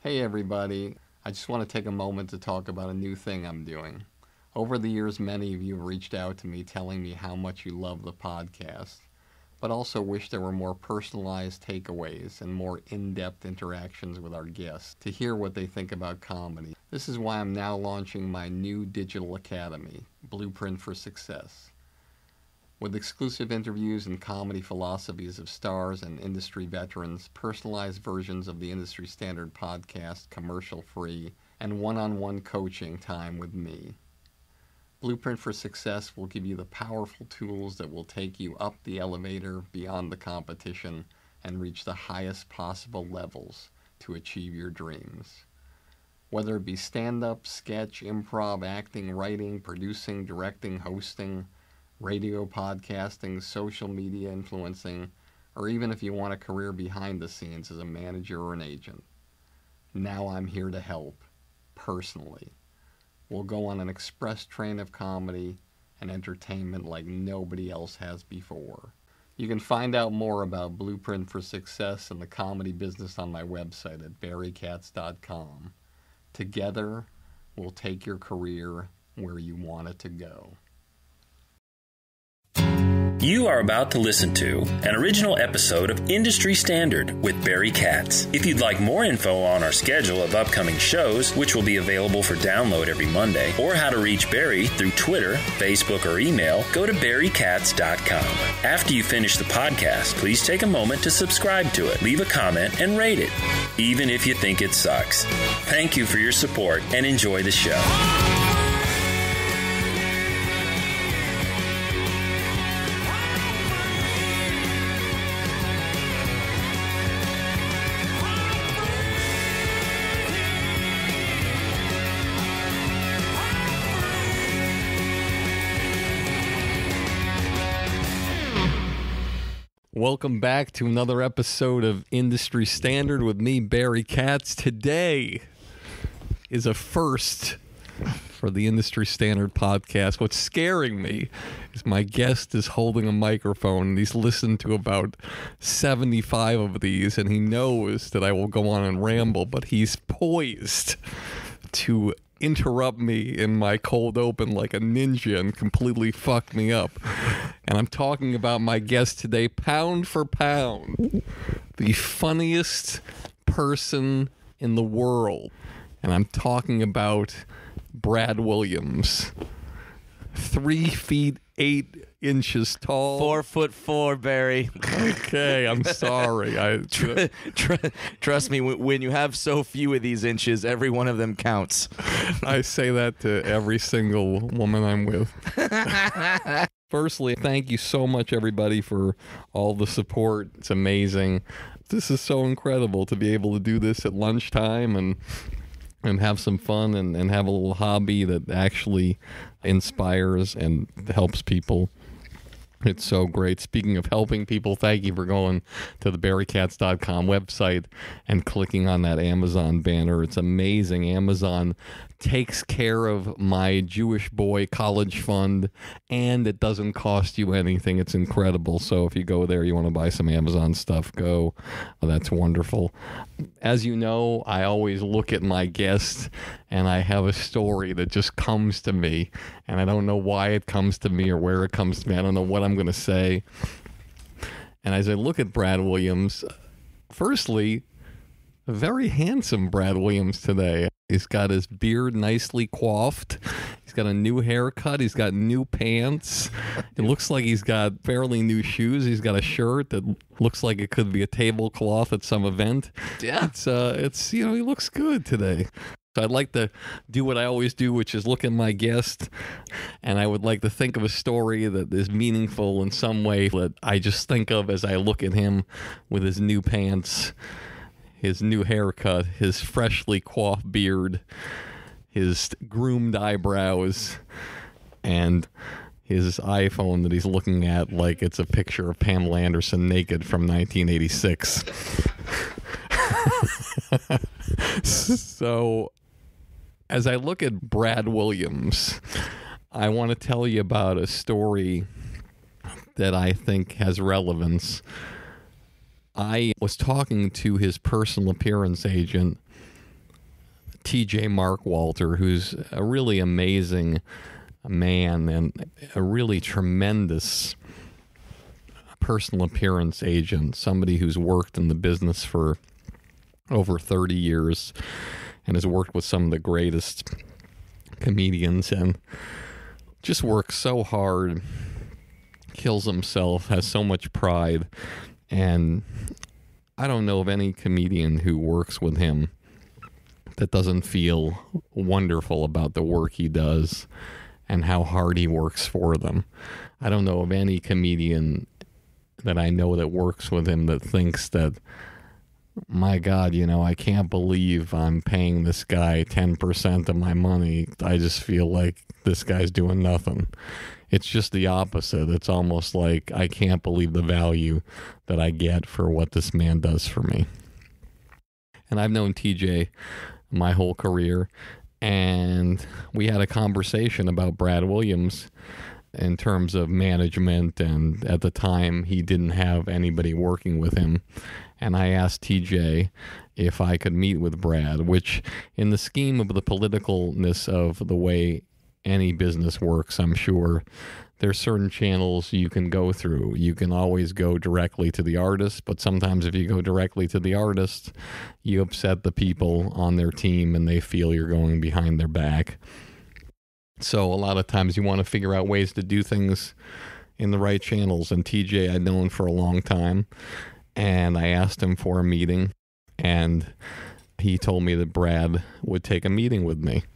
Hey everybody, I just want to take a moment to talk about a new thing I'm doing. Over the years, many of you have reached out to me telling me how much you love the podcast, but also wish there were more personalized takeaways and more in-depth interactions with our guests to hear what they think about comedy. This is why I'm now launching my new digital academy, Blueprint for Success. With exclusive interviews and comedy philosophies of stars and industry veterans, personalized versions of the industry standard podcast, commercial-free, and one-on-one coaching time with me. Blueprint for Success will give you the powerful tools that will take you up the elevator beyond the competition and reach the highest possible levels to achieve your dreams. Whether it be stand-up, sketch, improv, acting, writing, producing, directing, hosting, radio podcasting, social media influencing, or even if you want a career behind the scenes as a manager or an agent. Now I'm here to help, personally. We'll go on an express train of comedy and entertainment like nobody else has before. You can find out more about Blueprint for Success and the comedy business on my website at barrykatz.com. Together, we'll take your career where you want it to go. You are about to listen to an original episode of Industry Standard with Barry Katz. If you'd like more info on our schedule of upcoming shows, which will be available for download every Monday, or how to reach Barry through Twitter, Facebook, or email, go to barrykatz.com. After you finish the podcast, please take a moment to subscribe to it, leave a comment, and rate it, even if you think it sucks. Thank you for your support and enjoy the show. Welcome back to another episode of Industry Standard with me, Barry Katz. Today is a first for the Industry Standard podcast. What's scaring me is my guest is holding a microphone and he's listened to about 75 of these and he knows that I will go on and ramble, but he's poised to interrupt me in my cold open like a ninja and completely fuck me up. And I'm talking about my guest today, pound for pound, the funniest person in the world. And I'm talking about Brad Williams. 3 feet 8 inches tall. 4'4", Barry. Okay, I'm sorry. Trust me, when you have so few of these inches, every one of them counts. I say that to every single woman I'm with. Firstly, thank you so much, everybody, for all the support. It's amazing. This is so incredible to be able to do this at lunchtime and have some fun and have a little hobby that actually inspires and helps people. It's so great. Speaking of helping people, thank you for going to the barrykatz.com website and clicking on that Amazon banner. It's amazing. Amazon takes care of my Jewish boy college fund, and it doesn't cost you anything. It's incredible. So if you go there, you want to buy some Amazon stuff, go. Oh, that's wonderful. As you know, I always look at my guest, and I have a story that just comes to me, and I don't know why it comes to me or where it comes to me. I don't know what I'm going to say. And as I look at Brad Williams, firstly, a very handsome Brad Williams today. He's got his beard nicely coiffed. He's got a new haircut. He's got new pants. It looks like he's got fairly new shoes. He's got a shirt that looks like it could be a tablecloth at some event. Yeah. It's he looks good today. So I'd like to do what I always do, which is look at my guest, and I would like to think of a story that is meaningful in some way that I just think of as I look at him with his new pants, his new haircut, his freshly coiffed beard, his groomed eyebrows, and his iPhone that he's looking at like it's a picture of Pamela Anderson naked from 1986. So, as I look at Brad Williams, I want to tell you about a story that I think has relevance. I was talking to his personal appearance agent TJ Mark Walter, who's a really amazing man and a really tremendous personal appearance agent, somebody who's worked in the business for over 30 years and has worked with some of the greatest comedians and just works so hard, kills himself, has so much pride, and I don't know of any comedian who works with him that doesn't feel wonderful about the work he does and how hard he works for them. I don't know of any comedian that I know that works with him that thinks that, my God, I can't believe I'm paying this guy 10% of my money. I just feel like this guy's doing nothing. It's just the opposite. It's almost like I can't believe the value that I get for what this man does for me. And I've known TJ my whole career, and we had a conversation about Brad Williams in terms of management, and at the time he didn't have anybody working with him. And I asked TJ if I could meet with Brad, which in the scheme of the politicalness of the way any business works, I'm sure there's certain channels you can go through. You can always go directly to the artist, but sometimes if you go directly to the artist, you upset the people on their team and they feel you're going behind their back. So a lot of times you want to figure out ways to do things in the right channels. And TJ I'd known for a long time, and I asked him for a meeting, and he told me that Brad would take a meeting with me.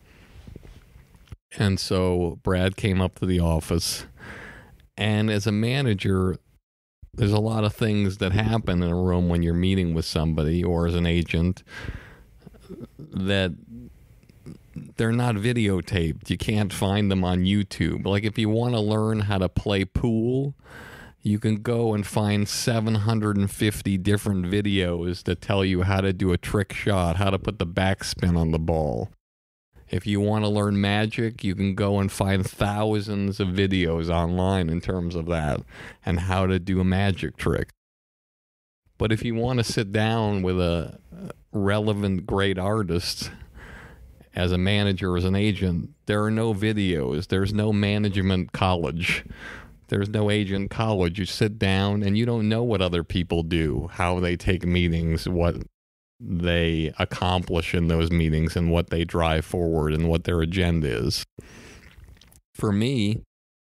And so Brad came up to the office, and as a manager, there's a lot of things that happen in a room when you're meeting with somebody or as an agent that they're not videotaped. You can't find them on YouTube. Like if you want to learn how to play pool, you can go and find 750 different videos that tell you how to do a trick shot, how to put the backspin on the ball. If you want to learn magic, you can go and find thousands of videos online in terms of that and how to do a magic trick. But if you want to sit down with a relevant, great artist as a manager, as an agent, there are no videos. There's no management college. There's no agent college. You sit down and you don't know what other people do, how they take meetings, what they accomplish in those meetings and what they drive forward and what their agenda is. For me,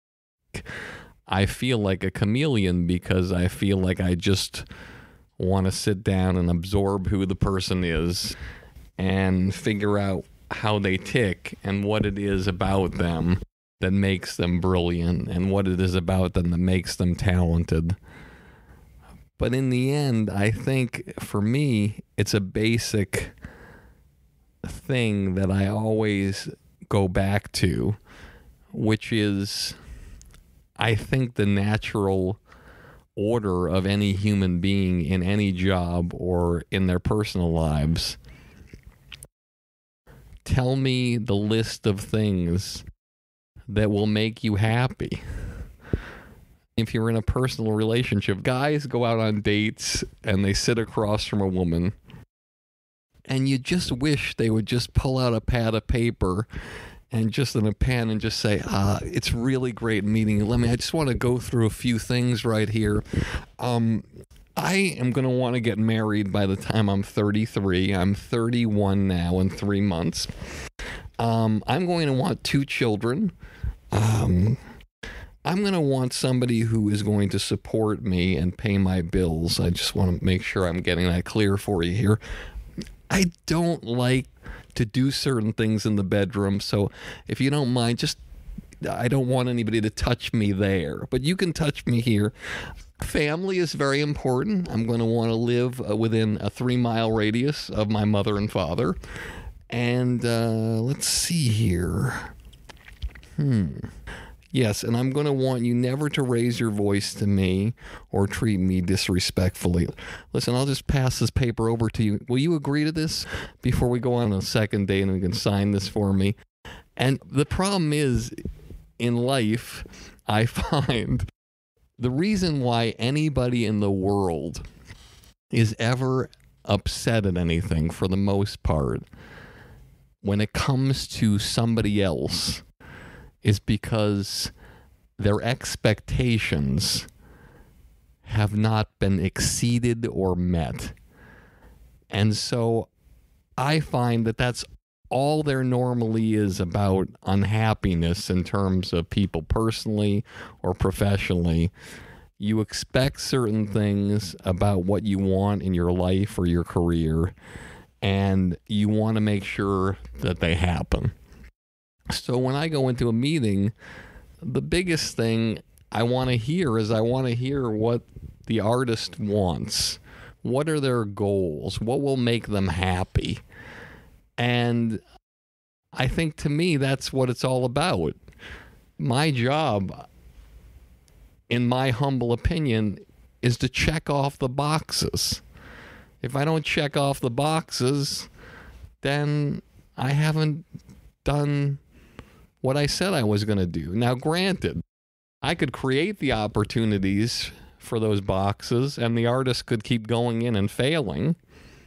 I feel like a chameleon because I feel like I just want to sit down and absorb who the person is and figure out how they tick and what it is about them that makes them brilliant and what it is about them that makes them talented. But in the end, I think for me, it's a basic thing that I always go back to, which is, I think the natural order of any human being in any job or in their personal lives. Tell me the list of things that will make you happy. If you're in a personal relationship, guys go out on dates and they sit across from a woman and you just wish they would just pull out a pad of paper and just in a pen and just say, it's really great meeting you. I just want to go through a few things right here. I am going to want to get married by the time I'm 33. I'm 31 now in 3 months. I'm going to want 2 children. I'm going to want somebody who is going to support me and pay my bills. I just want to make sure I'm getting that clear for you here. I don't like to do certain things in the bedroom, so if you don't mind, I don't want anybody to touch me there, but you can touch me here. Family is very important. I'm going to want to live within a 3-mile radius of my mother and father. And let's see here. Yes, and I'm going to want you never to raise your voice to me or treat me disrespectfully. Listen, I'll just pass this paper over to you. Will you agree to this before we go on a second date and you can sign this for me? And the problem is, in life, I find the reason why anybody in the world is ever upset at anything, for the most part, when it comes to somebody else is because their expectations have not been exceeded or met. And so I find that that's all there normally is about unhappiness in terms of people personally or professionally. You expect certain things about what you want in your life or your career, and you want to make sure that they happen. So when I go into a meeting, the biggest thing I want to hear is I want to hear what the artist wants. What are their goals? What will make them happy? And I think, to me, that's what it's all about. My job, in my humble opinion, is to check off the boxes. If I don't check off the boxes, then I haven't done what I said I was going to do. Now, granted, I could create the opportunities for those boxes, and the artist could keep going in and failing.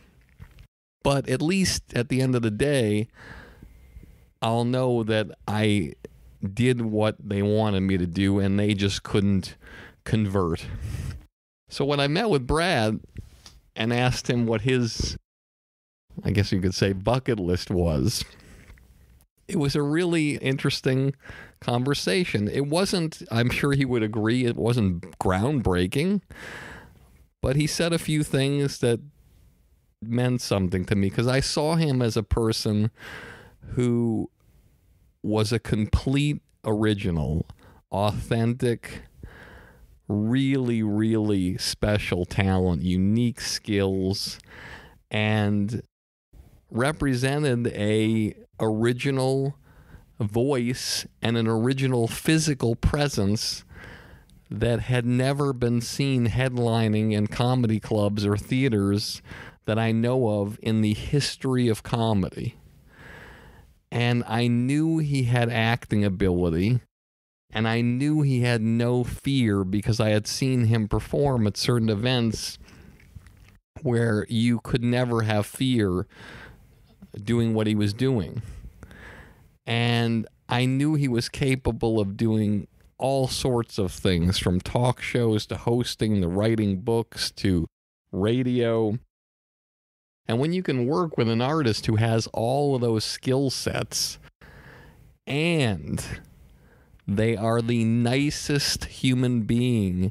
But at least at the end of the day, I'll know that I did what they wanted me to do, and they just couldn't convert. So when I met with Brad and asked him what his, I guess you could say, bucket list was, it was a really interesting conversation. It wasn't, I'm sure he would agree, it wasn't groundbreaking, but he said a few things that meant something to me, because I saw him as a person who was a complete original, authentic, really, really special talent, unique skills, and represented a original voice and an original physical presence that had never been seen headlining in comedy clubs or theaters that I know of in the history of comedy. And I knew he had acting ability, and I knew he had no fear because I had seen him perform at certain events where you could never have fear doing what he was doing. And I knew he was capable of doing all sorts of things, from talk shows to hosting to writing books to radio. And when you can work with an artist who has all of those skill sets, and they are the nicest human being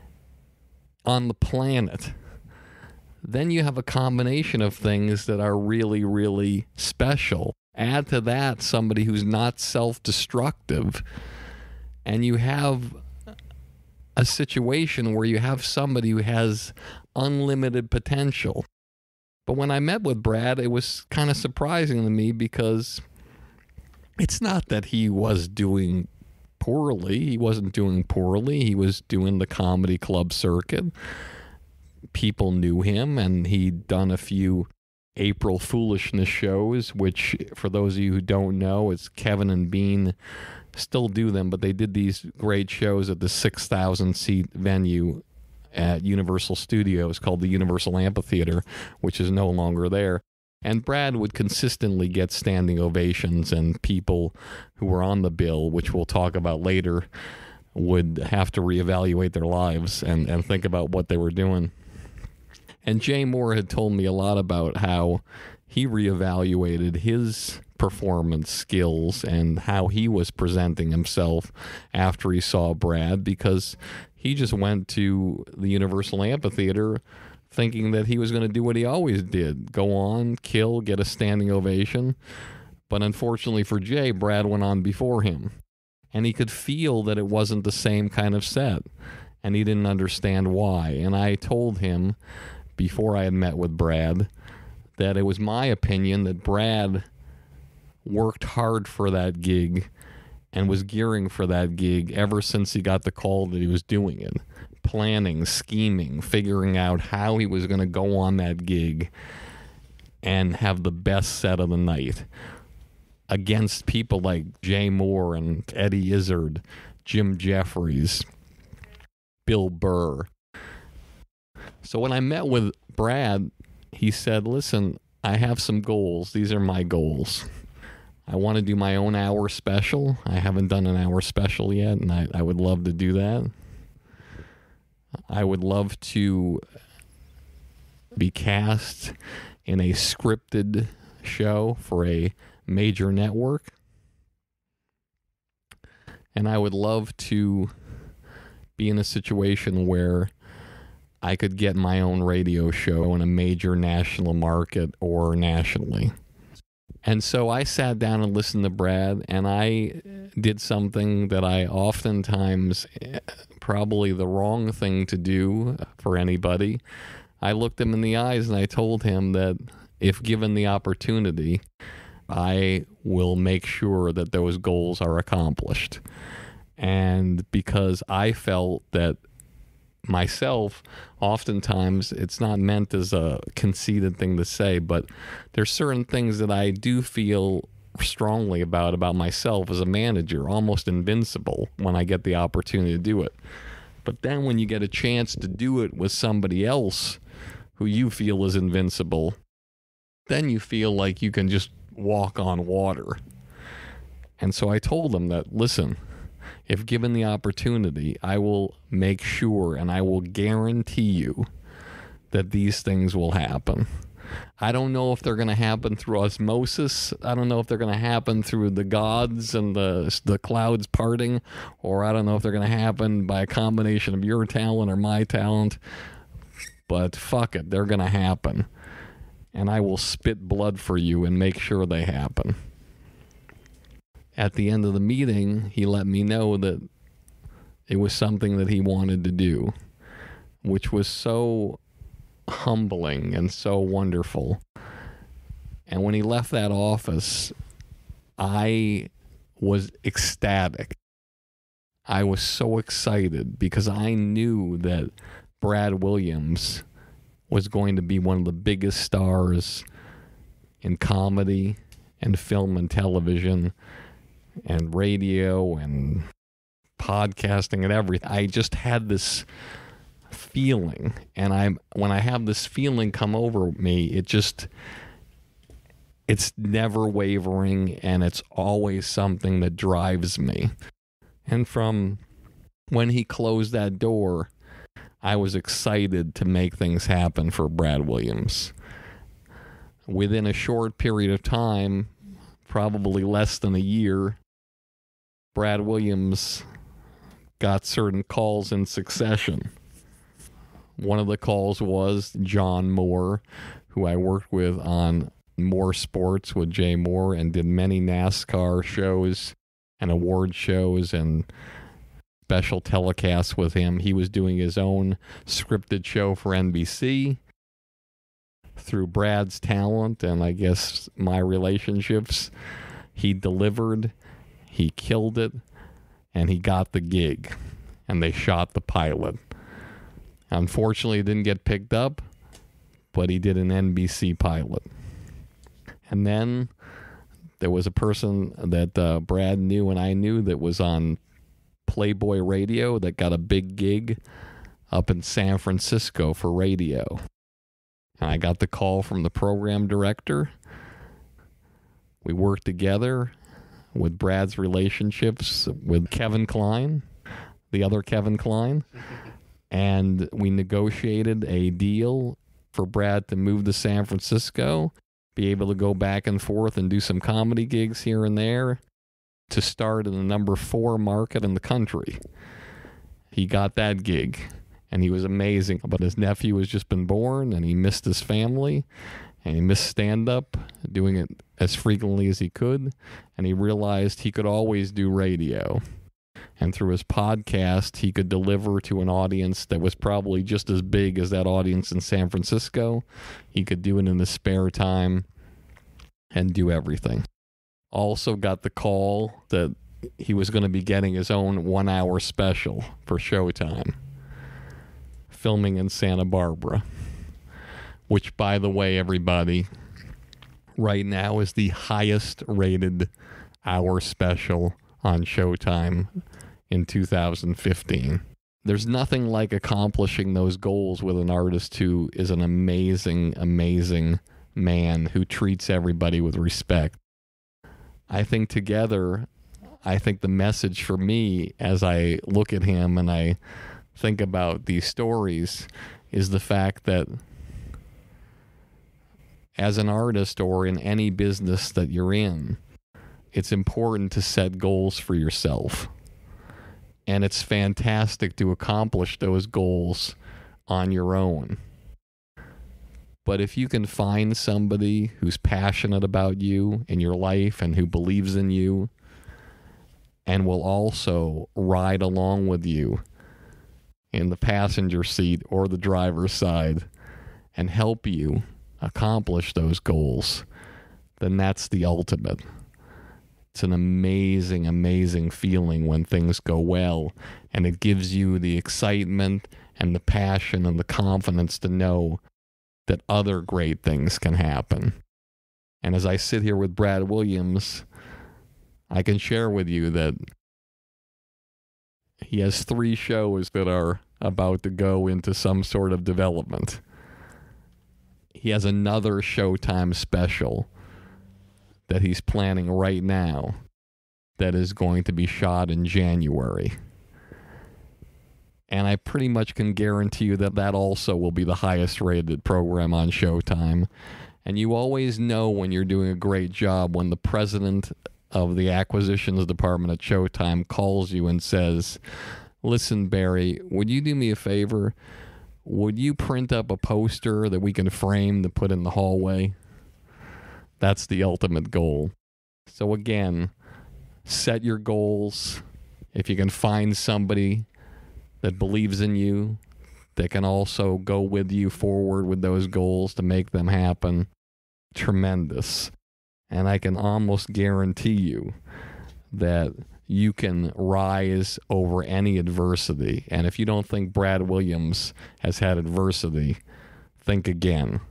on the planet, then you have a combination of things that are really, really special. Add to that somebody who's not self-destructive, and you have a situation where you have somebody who has unlimited potential. But when I met with Brad, it was kind of surprising to me, because it's not that he was doing poorly. He wasn't doing poorly. He was doing the comedy club circuit. People knew him, and he'd done a few April Foolishness shows, which, for those of you who don't know, it's Kevin and Bean still do them, but they did these great shows at the 6,000-seat venue at Universal Studios called the Universal Amphitheater, which is no longer there. And Brad would consistently get standing ovations, and people who were on the bill, which we'll talk about later, would have to reevaluate their lives and think about what they were doing. And Jay Moore had told me a lot about how he reevaluated his performance skills and how he was presenting himself after he saw Brad, because he just went to the Universal Amphitheater thinking that he was going to do what he always did, go on, kill, get a standing ovation. But unfortunately for Jay, Brad went on before him, and he could feel that it wasn't the same kind of set, and he didn't understand why. And I told him, before I had met with Brad, that it was my opinion that Brad worked hard for that gig and was gearing for that gig ever since he got the call that he was doing it. Planning, scheming, figuring out how he was going to go on that gig and have the best set of the night against people like Jay Moore and Eddie Izzard, Jim Jeffries, Bill Burr. So when I met with Brad, he said, listen, I have some goals. These are my goals. I want to do my own hour special. I haven't done an hour special yet, and I would love to do that. I would love to be cast in a scripted show for a major network. And I would love to be in a situation where I could get my own radio show in a major national market or nationally. And so I sat down and listened to Brad, and I did something that I oftentimes, probably the wrong thing to do for anybody. I looked him in the eyes and I told him that if given the opportunity, I will make sure that those goals are accomplished. And because I felt that myself, oftentimes it's not meant as a conceited thing to say, but there's certain things that I do feel strongly about myself as a manager, almost invincible when I get the opportunity to do it. But then when you get a chance to do it with somebody else who you feel is invincible, then you feel like you can just walk on water. And so I told them that, listen, if given the opportunity, I will make sure and I will guarantee you that these things will happen. I don't know if they're going to happen through osmosis. I don't know if they're going to happen through the gods and the clouds parting, or I don't know if they're going to happen by a combination of your talent or my talent. But fuck it, they're going to happen. And I will spit blood for you and make sure they happen. At the end of the meeting, he let me know that it was something that he wanted to do, which was so humbling and so wonderful. And when he left that office, I was ecstatic. I was so excited because I knew that Brad Williams was going to be one of the biggest stars in comedy and film and television and radio and podcasting and everything. I just had this feeling, and when I have this feeling come over me, it's never wavering, and it's always something that drives me. And from when he closed that door, I was excited to make things happen for Brad Williams. Within a short period of time, probably less than a year, Brad Williams got certain calls in succession. One of the calls was John Moore, who I worked with on Moore Sports with Jay Moore and did many NASCAR shows and award shows and special telecasts with him. He was doing his own scripted show for NBC. Through Brad's talent and I guess my relationships, he delivered, he killed it, and he got the gig. And they shot the pilot. Unfortunately, it didn't get picked up, but he did an NBC pilot. And then there was a person that Brad knew and I knew that was on Playboy Radio that got a big gig up in San Francisco for radio. And I got the call from the program director. We worked together with Brad's relationships with Kevin Kline, the other Kevin Kline. And we negotiated a deal for Brad to move to San Francisco, be able to go back and forth and do some comedy gigs here and there to start in the number 4 market in the country. He got that gig, and he was amazing. But his nephew has just been born, and he missed his family, and he missed stand-up, doing it as frequently as he could, and he realized he could always do radio. And through his podcast, he could deliver to an audience that was probably just as big as that audience in San Francisco. He could do it in his spare time and do everything. Also got the call that he was going to be getting his own 1-hour special for Showtime, filming in Santa Barbara, which, by the way, everybody, right now is the highest rated hour special on Showtime in 2015. There's nothing like accomplishing those goals with an artist who is an amazing, amazing man who treats everybody with respect. I think together, I think the message for me as I look at him and I think about these stories is the fact that as an artist or in any business that you're in, it's important to set goals for yourself. And it's fantastic to accomplish those goals on your own. But if you can find somebody who's passionate about you in your life and who believes in you and will also ride along with you in the passenger seat or the driver's side and help you accomplish those goals, then that's the ultimate. It's an amazing, amazing feeling when things go well, and it gives you the excitement and the passion and the confidence to know that other great things can happen. And as I sit here with Brad Williams, I can share with you that he has 3 shows that are about to go into some sort of development. He has another Showtime special that he's planning right now that is going to be shot in January. And I pretty much can guarantee you that that also will be the highest rated program on Showtime. And you always know when you're doing a great job when the president of the acquisitions department at Showtime calls you and says, "Listen, Barry, would you do me a favor? Would you print up a poster that we can frame to put in the hallway?" That's the ultimate goal. So again, set your goals. If you can find somebody that believes in you, that can also go with you forward with those goals to make them happen, tremendous. And I can almost guarantee you that you can rise over any adversity. And if you don't think Brad Williams has had adversity, think again.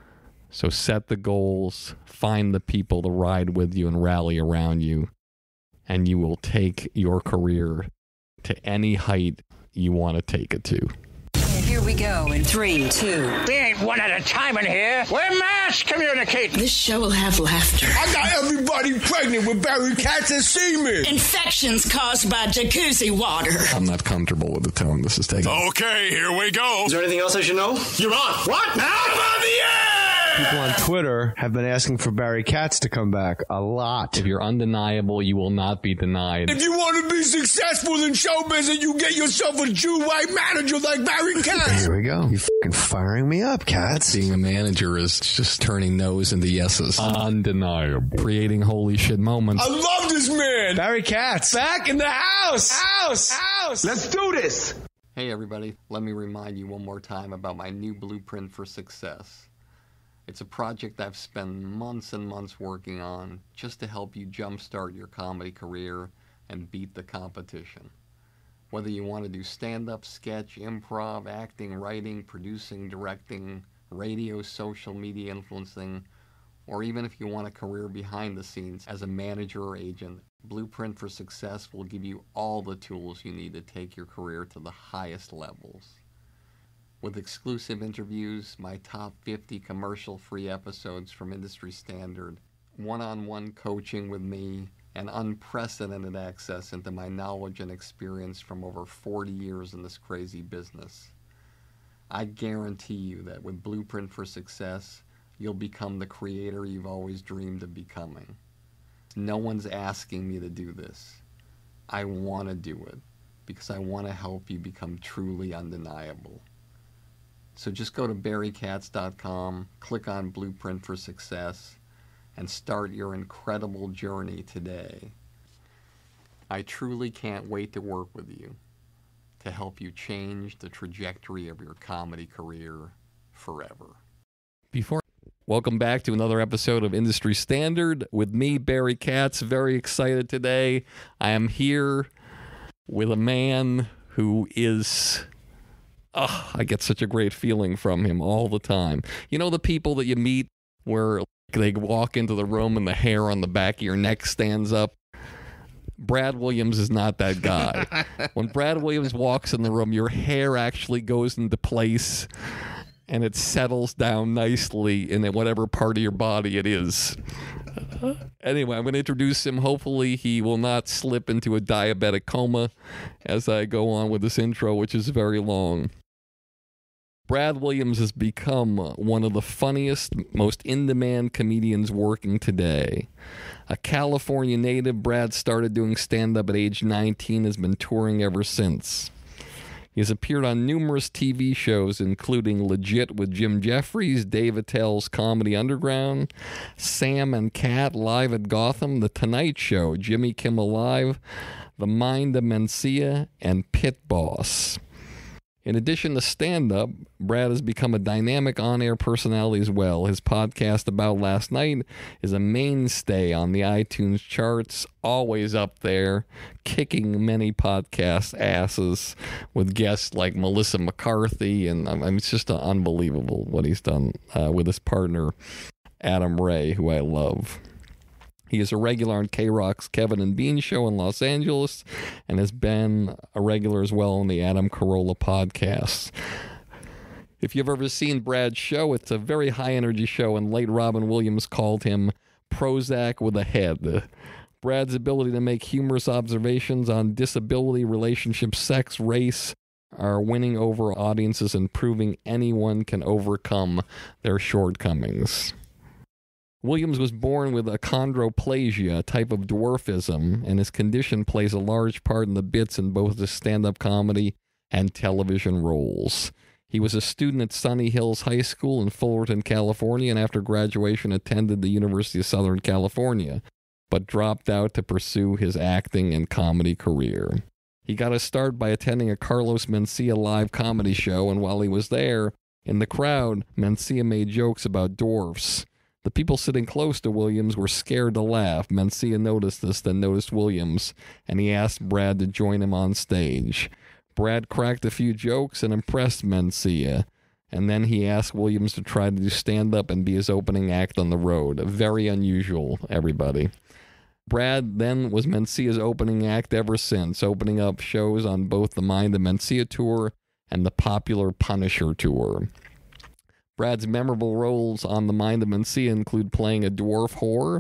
So set the goals, find the people to ride with you and rally around you, and you will take your career to any height you want to take it to. Here we go in 3, 2. We ain't one at a time in here. We're mass communicating. This show will have laughter. I got everybody pregnant with Barry Katz and semen. Infections caused by jacuzzi water. I'm not comfortable with the tone this is taking. Okay, here we go. Is there anything else I should know? You're on. What? I'm on the air! People on Twitter have been asking for Barry Katz to come back a lot. If you're undeniable, you will not be denied. If you want to be successful in show business, you get yourself a Jew white manager like Barry Katz. Here we go. You fucking firing me up, Katz. Being a manager is just turning no's into yeses. Undeniable. Creating holy shit moments. I love this man. Barry Katz. Back in the house. Let's do this. Hey everybody, let me remind you one more time about my new blueprint for success. It's a project I've spent months and months working on just to help you jumpstart your comedy career and beat the competition. Whether you want to do stand-up, sketch, improv, acting, writing, producing, directing, radio, social media influencing, or even if you want a career behind the scenes as a manager or agent, Blueprint for Success will give you all the tools you need to take your career to the highest levels. With exclusive interviews, my top 50 commercial-free episodes from industry standard, one-on-one coaching with me, and unprecedented access into my knowledge and experience from over 40 years in this crazy business. I guarantee you that with Blueprint for Success, you'll become the creator you've always dreamed of becoming. No one's asking me to do this. I want to do it because I want to help you become truly undeniable. So just go to barrykatz.com, click on Blueprint for Success, and start your incredible journey today. I truly can't wait to work with you to help you change the trajectory of your comedy career forever. Welcome back to another episode of Industry Standard with me, Barry Katz. Very excited today. I am here with a man who is... I get such a great feeling from him all the time. You know the people that you meet where they walk into the room and the hair on the back of your neck stands up? Brad Williams is not that guy. When Brad Williams walks in the room, your hair actually goes into place and it settles down nicely in whatever part of your body it is. Anyway, I'm going to introduce him. Hopefully, he will not slip into a diabetic coma as I go on with this intro, which is very long. Brad Williams has become one of the funniest, most in-demand comedians working today. A California native, Brad started doing stand-up at age 19, has been touring ever since. He has appeared on numerous TV shows, including Legit with Jim Jeffries, Dave Attell's Comedy Underground, Sam and Cat Live at Gotham, The Tonight Show, Jimmy Kimmel Live, The Mind of Mencia, and Pit Boss. In addition to stand-up, Brad has become a dynamic on-air personality as well. His podcast About Last Night is a mainstay on the iTunes charts, always up there, kicking many podcast asses with guests like Melissa McCarthy, and it's just unbelievable what he's done with his partner, Adam Ray, who I love. He is a regular on KROQ's Kevin and Bean show in Los Angeles and has been a regular as well on the Adam Carolla podcast. If you've ever seen Brad's show, it's a very high-energy show, and late Robin Williams called him Prozac with a head. Brad's ability to make humorous observations on disability, relationships, sex, race are winning over audiences and proving anyone can overcome their shortcomings. Williams was born with achondroplasia, a type of dwarfism, and his condition plays a large part in the bits in both his stand-up comedy and television roles. He was a student at Sunny Hills High School in Fullerton, California, and after graduation attended the University of Southern California, but dropped out to pursue his acting and comedy career. He got his start by attending a Carlos Mencia live comedy show, and while he was there, in the crowd, Mencia made jokes about dwarfs. The people sitting close to Williams were scared to laugh. Mencia noticed this, then noticed Williams, and he asked Brad to join him on stage. Brad cracked a few jokes and impressed Mencia, and then he asked Williams to try to do stand-up and be his opening act on the road. Very unusual, everybody. Brad then was Mencia's opening act ever since, opening up shows on both the Mind of Mencia tour and the popular Punisher tour. Brad's memorable roles on The Mind of Mencia include playing a dwarf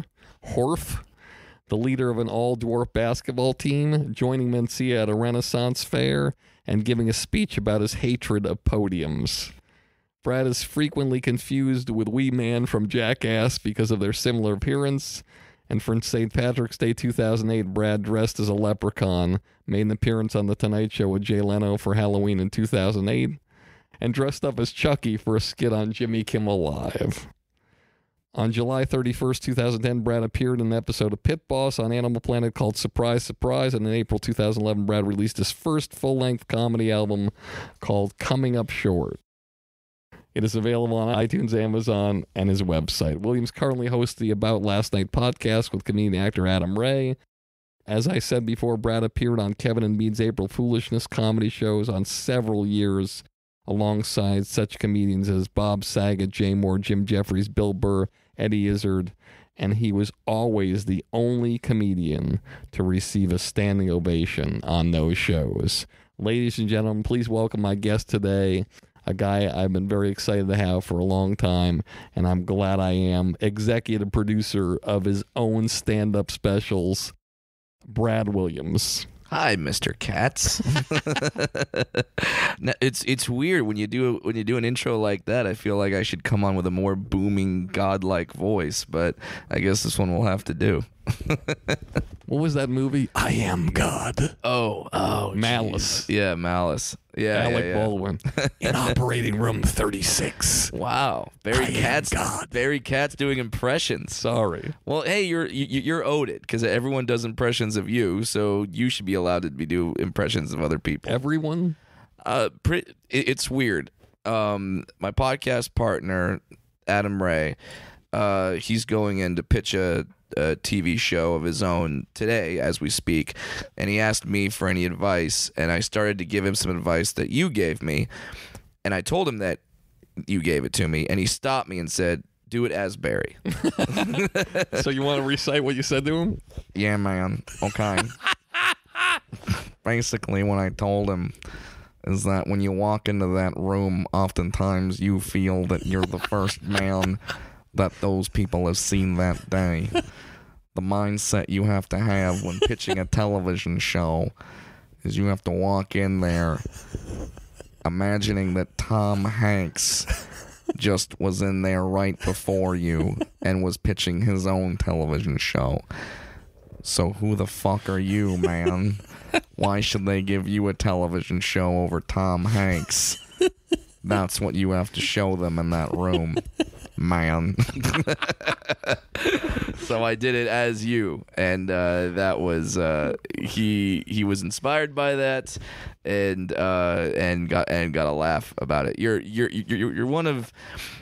Horf, the leader of an all-dwarf basketball team, joining Mencia at a Renaissance fair, and giving a speech about his hatred of podiums. Brad is frequently confused with Wee Man from Jackass because of their similar appearance, and for St. Patrick's Day 2008, Brad dressed as a leprechaun, made an appearance on The Tonight Show with Jay Leno for Halloween in 2008, and dressed up as Chucky for a skit on Jimmy Kimmel Live. On July 31st, 2010, Brad appeared in an episode of Pit Boss on Animal Planet called Surprise, Surprise, and in April 2011, Brad released his first full-length comedy album called Coming Up Short. It is available on iTunes, Amazon, and his website. Williams currently hosts the About Last Night podcast with comedian actor Adam Ray. As I said before, Brad appeared on Kevin and Bean's April Foolishness comedy shows on several years, alongside such comedians as Bob Saget, Jay Moore, Jim Jeffries, Bill Burr, Eddie Izzard, and he was always the only comedian to receive a standing ovation on those shows. Ladies and gentlemen, please welcome my guest today, a guy I've been very excited to have for a long time, and I'm glad I am, executive producer of his own stand-up specials, Brad Williams. Hi, Mr. Katz. It's weird when you do an intro like that. I feel like I should come on with a more booming, godlike voice, but I guess this one will have to do. What was that movie? I Am God. Oh, Malice. Geez. Yeah, Malice. Yeah, Alec Baldwin. In operating room 36. Wow, Barry Katz doing impressions. Sorry. Well, hey, you're owed it because everyone does impressions of you, so you should be allowed to do impressions of other people. Everyone? It's weird. My podcast partner, Adam Ray, he's going in to pitch a TV show of his own today as we speak, and he asked me for any advice, and I started to give him some advice that you gave me, and I told him that you gave it to me, and he stopped me and said, do it as Barry. So you want to recite what you said to him? Yeah, man. Okay. Basically, what I told him is that when you walk into that room, oftentimes you feel that you're the first man that those people have seen that day. The mindset you have to have when pitching a television show is you have to walk in there imagining that Tom Hanks just was in there right before you and was pitching his own television show. So who the fuck are you, man? Why should they give you a television show over Tom Hanks? That's what you have to show them in that room, man. So I did it as you, and that was he was inspired by that, and got a laugh about it. You're one of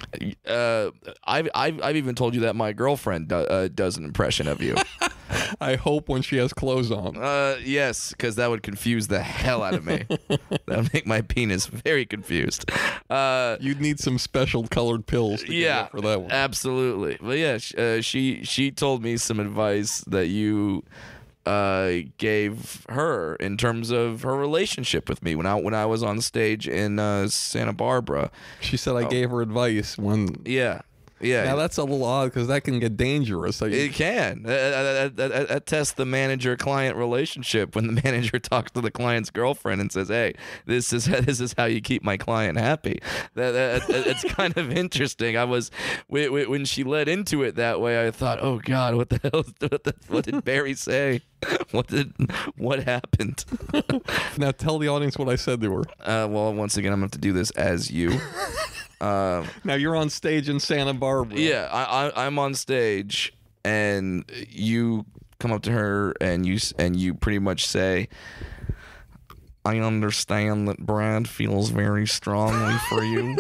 I've even told you that my girlfriend does an impression of you. I hope when she has clothes on. Yes, because that would confuse the hell out of me. That would make my penis very confused. You'd need some special colored pills to get up for that one. Absolutely. But yeah, she told me some advice that you gave her in terms of her relationship with me when I was on stage in Santa Barbara. She said I gave her advice when... Yeah. Yeah. Now that's a little odd because that can get dangerous. It can. That tests the manager-client relationship when the manager talks to the client's girlfriend and says, "Hey, this is how you keep my client happy." It's kind of interesting. I was when she led into it that way, I thought, "Oh God, what the hell? What did Barry say? What happened?" Now tell the audience what I said to her. Well, once again, I'm going to have to do this as you. Now you're on stage in Santa Barbara. Yeah, I'm on stage, and you come up to her, and you pretty much say, "I understand that Brad feels very strongly for you,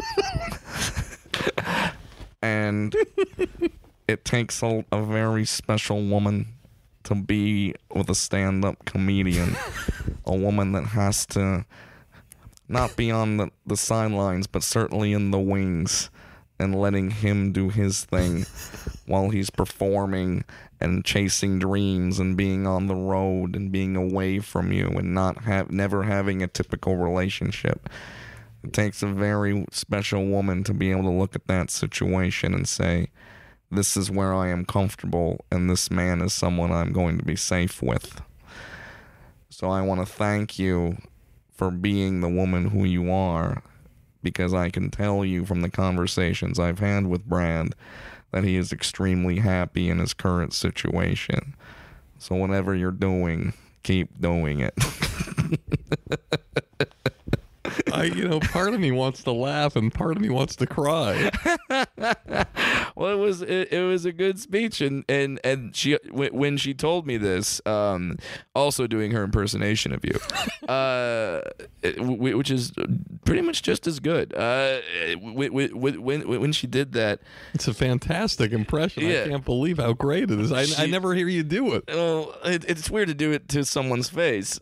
and it takes a very special woman to be with a stand-up comedian, a woman that has to not be on the sidelines, but certainly in the wings and letting him do his thing while he's performing and chasing dreams and being on the road and being away from you and never having a typical relationship. It takes a very special woman to be able to look at that situation and say, this is where I am comfortable and this man is someone I'm going to be safe with. So I want to thank you for being the woman who you are, because I can tell you from the conversations I've had with Brad that he is extremely happy in his current situation. So whatever you're doing, keep doing it." Part of me wants to laugh and part of me wants to cry. Well, it was a good speech, and she when she told me this, also doing her impersonation of you, which is pretty much just as good. When she did that, it's a fantastic impression. Yeah. I can't believe how great it is. I never hear you do it. Well, it's weird to do it to someone's face.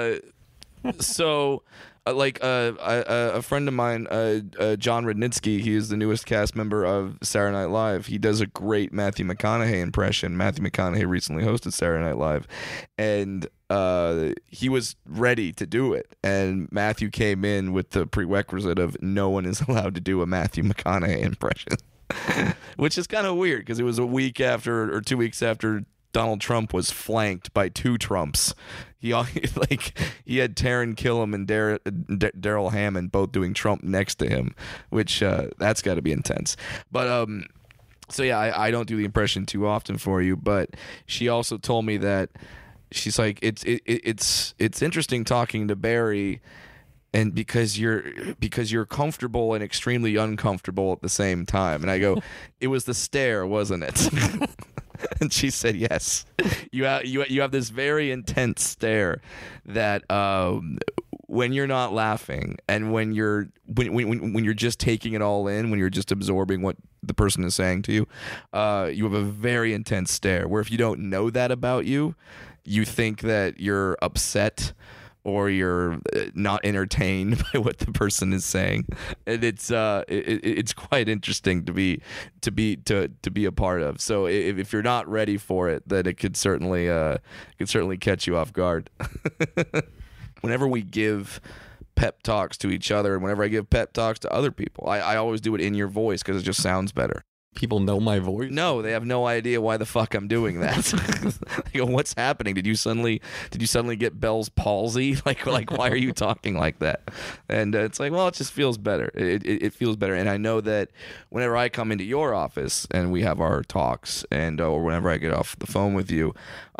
So. A friend of mine, John Rudnitsky, he is the newest cast member of Saturday Night Live. He does a great Matthew McConaughey impression. Matthew McConaughey recently hosted Saturday Night Live, and he was ready to do it. And Matthew came in with the prerequisite of no one is allowed to do a Matthew McConaughey impression, which is kind of weird because it was a week after or 2 weeks after Donald Trump was flanked by two Trumps. He had Taron Killam and Daryl Hammond both doing Trump next to him, which that's got to be intense. But so yeah, I don't do the impression too often for you. But she also told me that she's like, it's interesting talking to Barry, and because you're comfortable and extremely uncomfortable at the same time. And I go, it was the stare, wasn't it? And she said, yes. You have this very intense stare that when you're not laughing and when you're just taking it all in, when you're just absorbing what the person is saying to you, you have a very intense stare. Where if you don't know that about you, you think that you're upset or you're not entertained by what the person is saying, and it's quite interesting to be a part of. So if you're not ready for it, then it could certainly catch you off guard. Whenever we give pep talks to each other, and whenever I give pep talks to other people, I always do it in your voice because it just sounds better. People know my voice? No, they have no idea why the fuck I'm doing that. They go, what's happening? Did you suddenly get Bell's palsy? Like why are you talking like that? And it's like, well, it just feels better. It feels better. And I know that whenever I come into your office and we have our talks, and or whenever I get off the phone with you,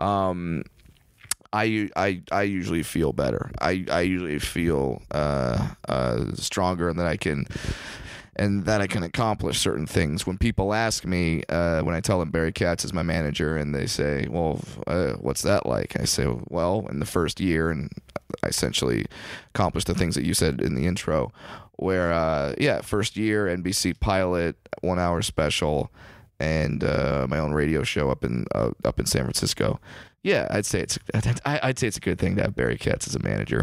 I usually feel better. I usually feel stronger, and that I can accomplish certain things. When people ask me, when I tell them Barry Katz is my manager, and they say, well, what's that like? I say, well, in the first year, and I essentially accomplished the things that you said in the intro, where, first year, NBC pilot, 1 hour special, and my own radio show up in San Francisco. Yeah, I'd say it's a good thing to have Barry Katz as a manager.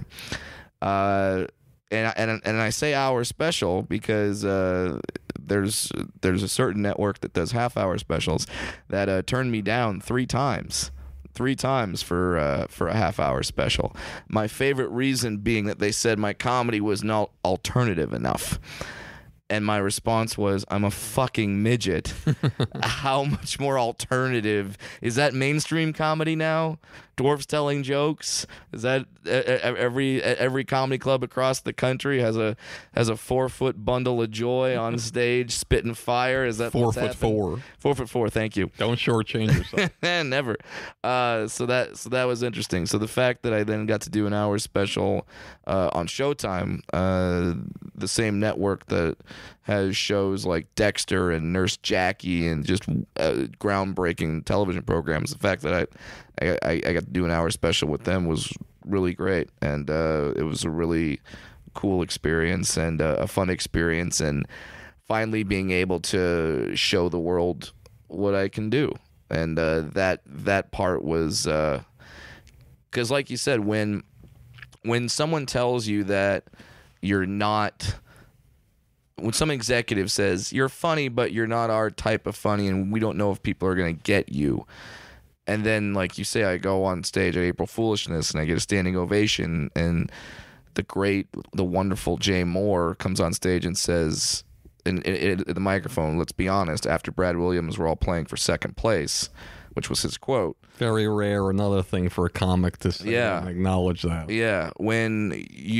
And I say hour special because there's a certain network that does half-hour specials that turned me down 3 times for a half-hour special. My favorite reason being that they said my comedy was not alternative enough. And my response was, I'm a fucking midget. How much more alternative? Is that mainstream comedy now? Dwarfs telling jokes? Is that every comedy club across the country has a 4-foot bundle of joy on stage spitting fire? Is that 4'4"? 4'4", thank you. Don't shortchange yourself. Never. So that was interesting. So the fact that I then got to do an hour special on Showtime, the same network that has shows like Dexter and Nurse Jackie and just groundbreaking television programs. The fact that I got to do an hour special with them was really great, and it was a really cool experience and a fun experience, and finally being able to show the world what I can do. And that part was because, like you said, when someone tells you that you're not, when some executive says you're funny but you're not our type of funny and we don't know if people are going to get you, and then, like you say, I go on stage at April Foolishness and I get a standing ovation, and the wonderful Jay Moore comes on stage and says in the microphone, let's be honest, after Brad Williams were all playing for second place, which was his quote. Very rare, another thing for a comic to say. Yeah. And acknowledge that. Yeah, when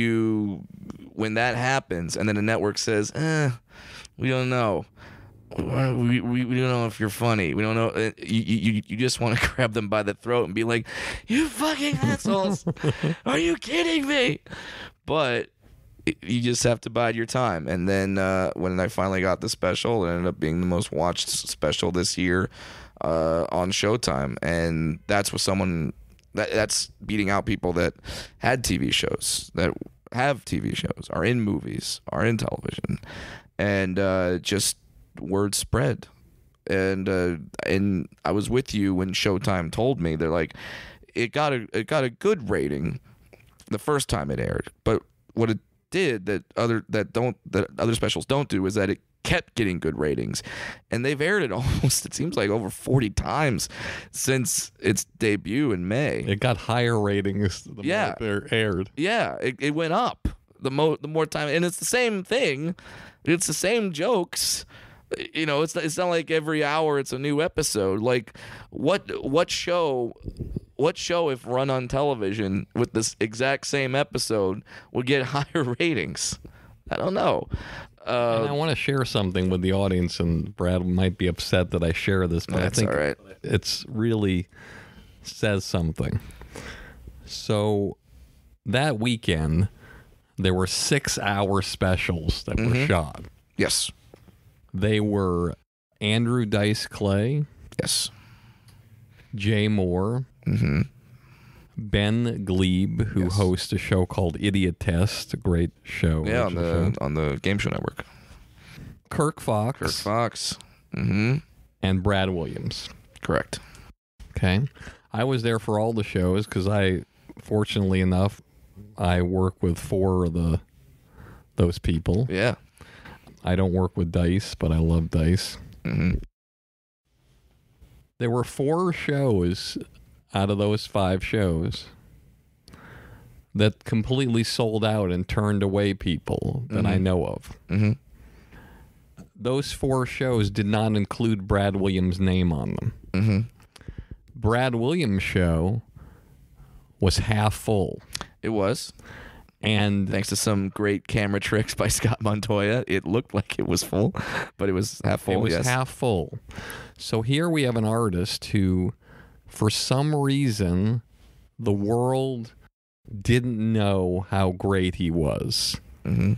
that happens and then the network says, we don't know. We don't know if you're funny. We don't know. You just want to grab them by the throat and be like, you fucking assholes. Are you kidding me? But you just have to bide your time. And then when I finally got the special, it ended up being the most watched special this year on Showtime. And that's with someone that's beating out people that had TV shows, that have TV shows, are in movies, are in television. And just word spread. And I was with you when Showtime told me, they're like, it got a good rating the first time it aired, but what it did that other specials don't do is that it kept getting good ratings, and they've aired it almost, it seems like, over 40 times since its debut in May. It got higher ratings the more they're aired. Yeah, it went up the more time, and it's the same thing. It's the same jokes. You know, it's not like every hour it's a new episode. Like what show if run on television with this exact same episode would get higher ratings? I don't know. And I want to share something with the audience, and Brad might be upset that I share this, but I think all right. It's really says something. So that weekend, there were 6-hour specials that were shot. Yes. They were Andrew Dice Clay. Yes. Jay Moore. Mm-hmm. Ben Glebe, who hosts a show called Idiot Test, a great show. Yeah, on the Game Show Network. Kirk Fox. Mm-hmm. And Brad Williams. Correct. Okay. I was there for all the shows because fortunately enough, I work with 4 of those people. Yeah. I don't work with Dice, but I love Dice. Mm-hmm. There were 4 shows out of those 5 shows that completely sold out and turned away people that I know of. Mm-hmm. those 4 shows did not include Brad Williams' name on them. Mm-hmm. Brad Williams' show was half full. It was. And thanks to some great camera tricks by Scott Montoya, it looked like it was full, but it was half full. It was half full. So here we have an artist who, for some reason, the world didn't know how great he was. Mm-hmm.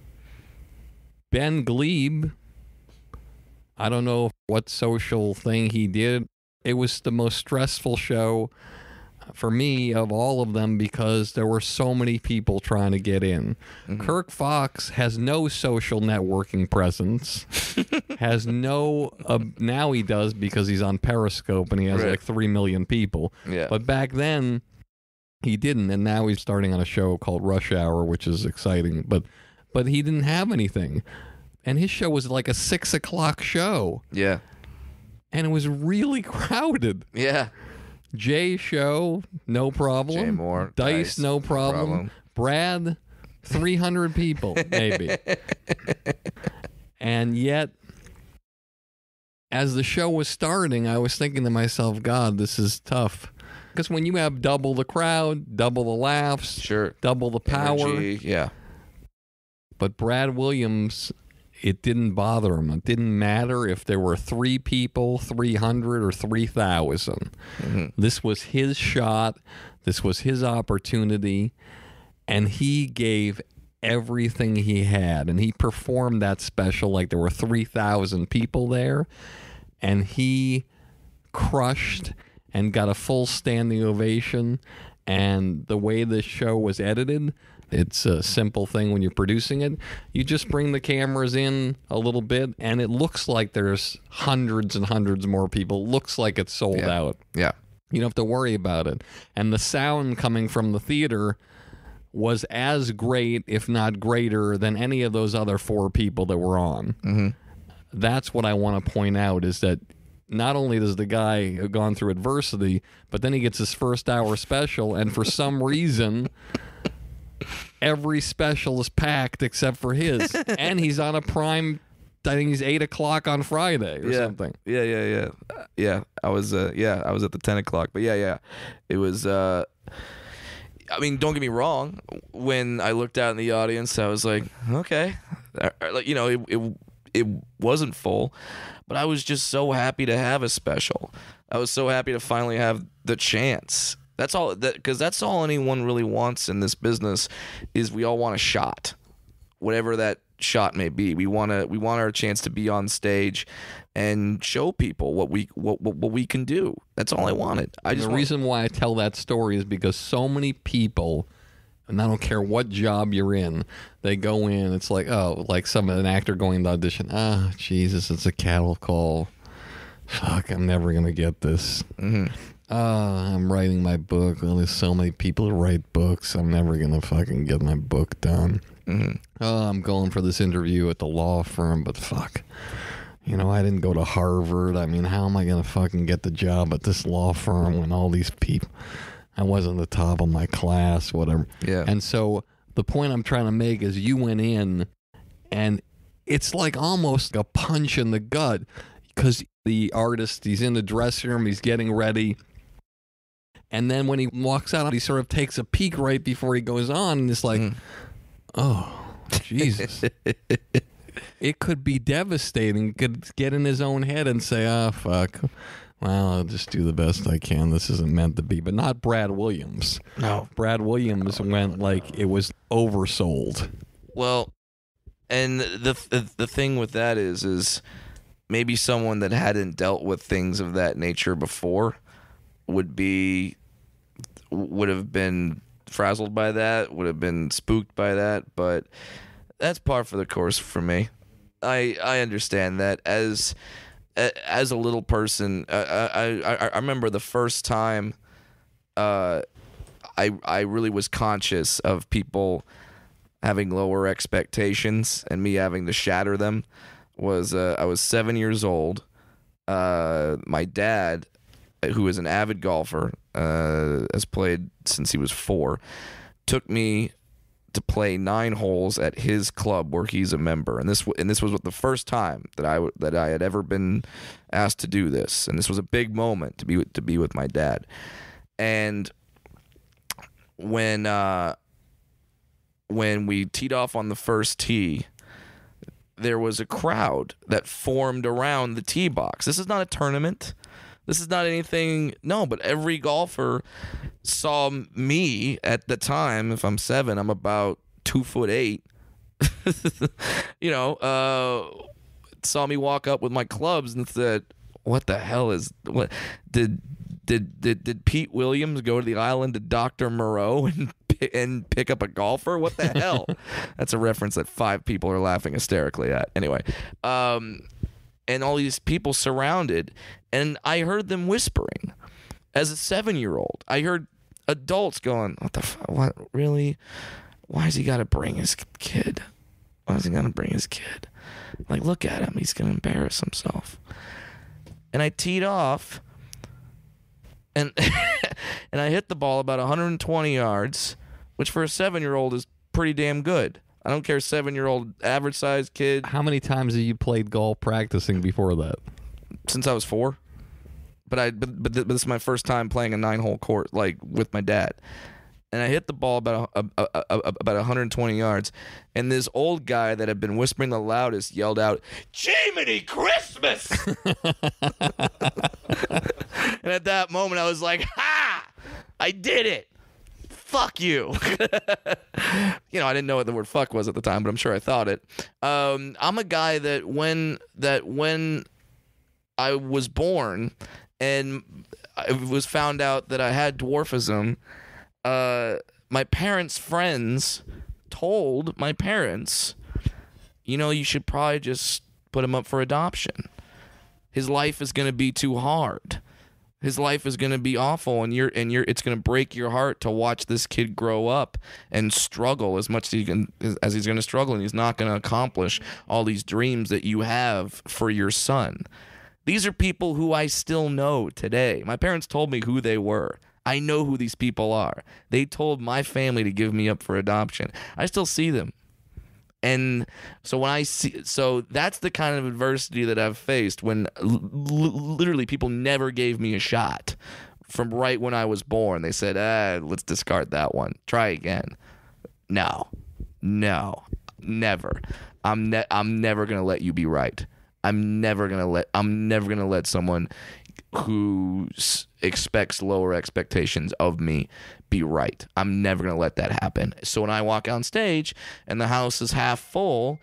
Ben Glebe, I don't know what social thing he did. It was the most stressful show for me of all of them because there were so many people trying to get in. Mm-hmm. Kirk Fox has no social networking presence, has no, now he does because he's on Periscope and he has like 3 million people. Yeah. But back then he didn't, and now he's starting on a show called Rush Hour, which is exciting, but he didn't have anything. And his show was like a 6 o'clock show. Yeah. And it was really crowded. Yeah. Jay show, no problem. Jay Moore. Dice, no problem. Brad, 300 people, maybe. And yet, as the show was starting, I was thinking to myself, God, this is tough. Because when you have double the crowd, double the laughs, sure, double the power. Energy, yeah. But Brad Williams, it didn't bother him. It didn't matter if there were 3 people, 300, or 3,000. Mm-hmm. This was his shot. This was his opportunity. And he gave everything he had. And he performed that special like there were 3,000 people there. And he crushed and got a full standing ovation. And the way this show was edited, it's a simple thing when you're producing it. You just bring the cameras in a little bit, and it looks like there's hundreds and hundreds more people. It looks like it's sold out. Yeah. You don't have to worry about it. And the sound coming from the theater was as great, if not greater, than any of those other 4 people that were on. Mm-hmm. That's what I want to point out, is that not only does the guy have gone through adversity, but then he gets his first hour special, and for some reason... every special is packed except for his, and he's on a prime. I think he's 8 o'clock on Friday or something. Yeah. I was at the 10 o'clock, but yeah. It was. I mean, don't get me wrong. When I looked out in the audience, I was like, okay, like it wasn't full, but I was just so happy to have a special. I was so happy to finally have the chance. That's all, because that's all anyone really wants in this business is we all want a shot, whatever that shot may be. We want our chance to be on stage and show people what we can do. That's all I wanted. The reason why I tell that story is because so many people, and I don't care what job you're in, they go in. It's like, oh, like an actor going to audition. Ah, Jesus, it's a cattle call. Fuck, I'm never gonna get this. Mm-hmm. I'm writing my book. Well, there's so many people who write books. I'm never going to fucking get my book done. Mm-hmm. I'm going for this interview at the law firm, but fuck. You know, I didn't go to Harvard. I mean, how am I going to fucking get the job at this law firm when all these people... I wasn't the top of my class, whatever. Yeah. And so the point I'm trying to make is you went in, and it's like almost a punch in the gut because the artist, he's in the dressing room, he's getting ready... And then when he walks out, he sort of takes a peek right before he goes on, and it's like, oh, Jesus. It could be devastating. He could get in his own head and say, oh, fuck. Well, I'll just do the best I can. This isn't meant to be. But not Brad Williams. No. Brad Williams went like it was oversold. Well, and the thing with that is maybe someone that hadn't dealt with things of that nature before would have been frazzled by that, would have been spooked by that, but that's par for the course for me. I understand that as a little person. I remember the first time I really was conscious of people having lower expectations and me having to shatter them was I was 7 years old. My dad, who is an avid golfer, has played since he was 4, took me to play 9 holes at his club where he's a member, and this was the first time that I had ever been asked to do this, and this was a big moment to be with my dad. And when we teed off on the first tee, there was a crowd that formed around the tee box. This is not a tournament. This is not anything. No, but every golfer saw me at the time. If I'm 7, I'm about 2'8". Saw me walk up with my clubs and said, "What the hell is what? Did Pete Williams go to the island to Dr. Moreau and pick up a golfer? What the hell?" That's a reference that 5 people are laughing hysterically at. Anyway, and all these people surrounded, and I heard them whispering. As a 7-year-old, I heard adults going, "What the fuck? What, really? Why has he got to bring his kid? Why is he going to bring his kid? Like, look at him. He's going to embarrass himself." And I teed off, and and I hit the ball about 120 yards, which for a 7-year-old is pretty damn good. I don't care, 7-year-old average-sized kid. How many times have you played golf practicing before that? Since I was 4. But this is my first time playing a 9-hole course, like, with my dad. And I hit the ball about 120 yards, and this old guy that had been whispering the loudest yelled out, "Jiminy Christmas!" And at that moment, I was like, "Ha! I did it! Fuck you!" I didn't know what the word "fuck" was at the time, but I'm sure I thought it. I'm a guy that when I was born and it was found out that I had dwarfism, my parents' friends told my parents, "You should probably just put him up for adoption. His life is going to be too hard. His life is going to be awful, and it's going to break your heart to watch this kid grow up and struggle as much as he's going to struggle, and he's not going to accomplish all these dreams that you have for your son." These are people who I still know today. My parents told me who they were. I know who these people are. They told my family to give me up for adoption. I still see them. And so that's the kind of adversity that I've faced when literally people never gave me a shot from right when I was born. They said, let's discard that one. Try again. No, never. I'm never going to let you be right. I'm never gonna let someone who expects lower expectations of me be right. I'm never gonna let that happen. So when I walk on stage and the house is half full,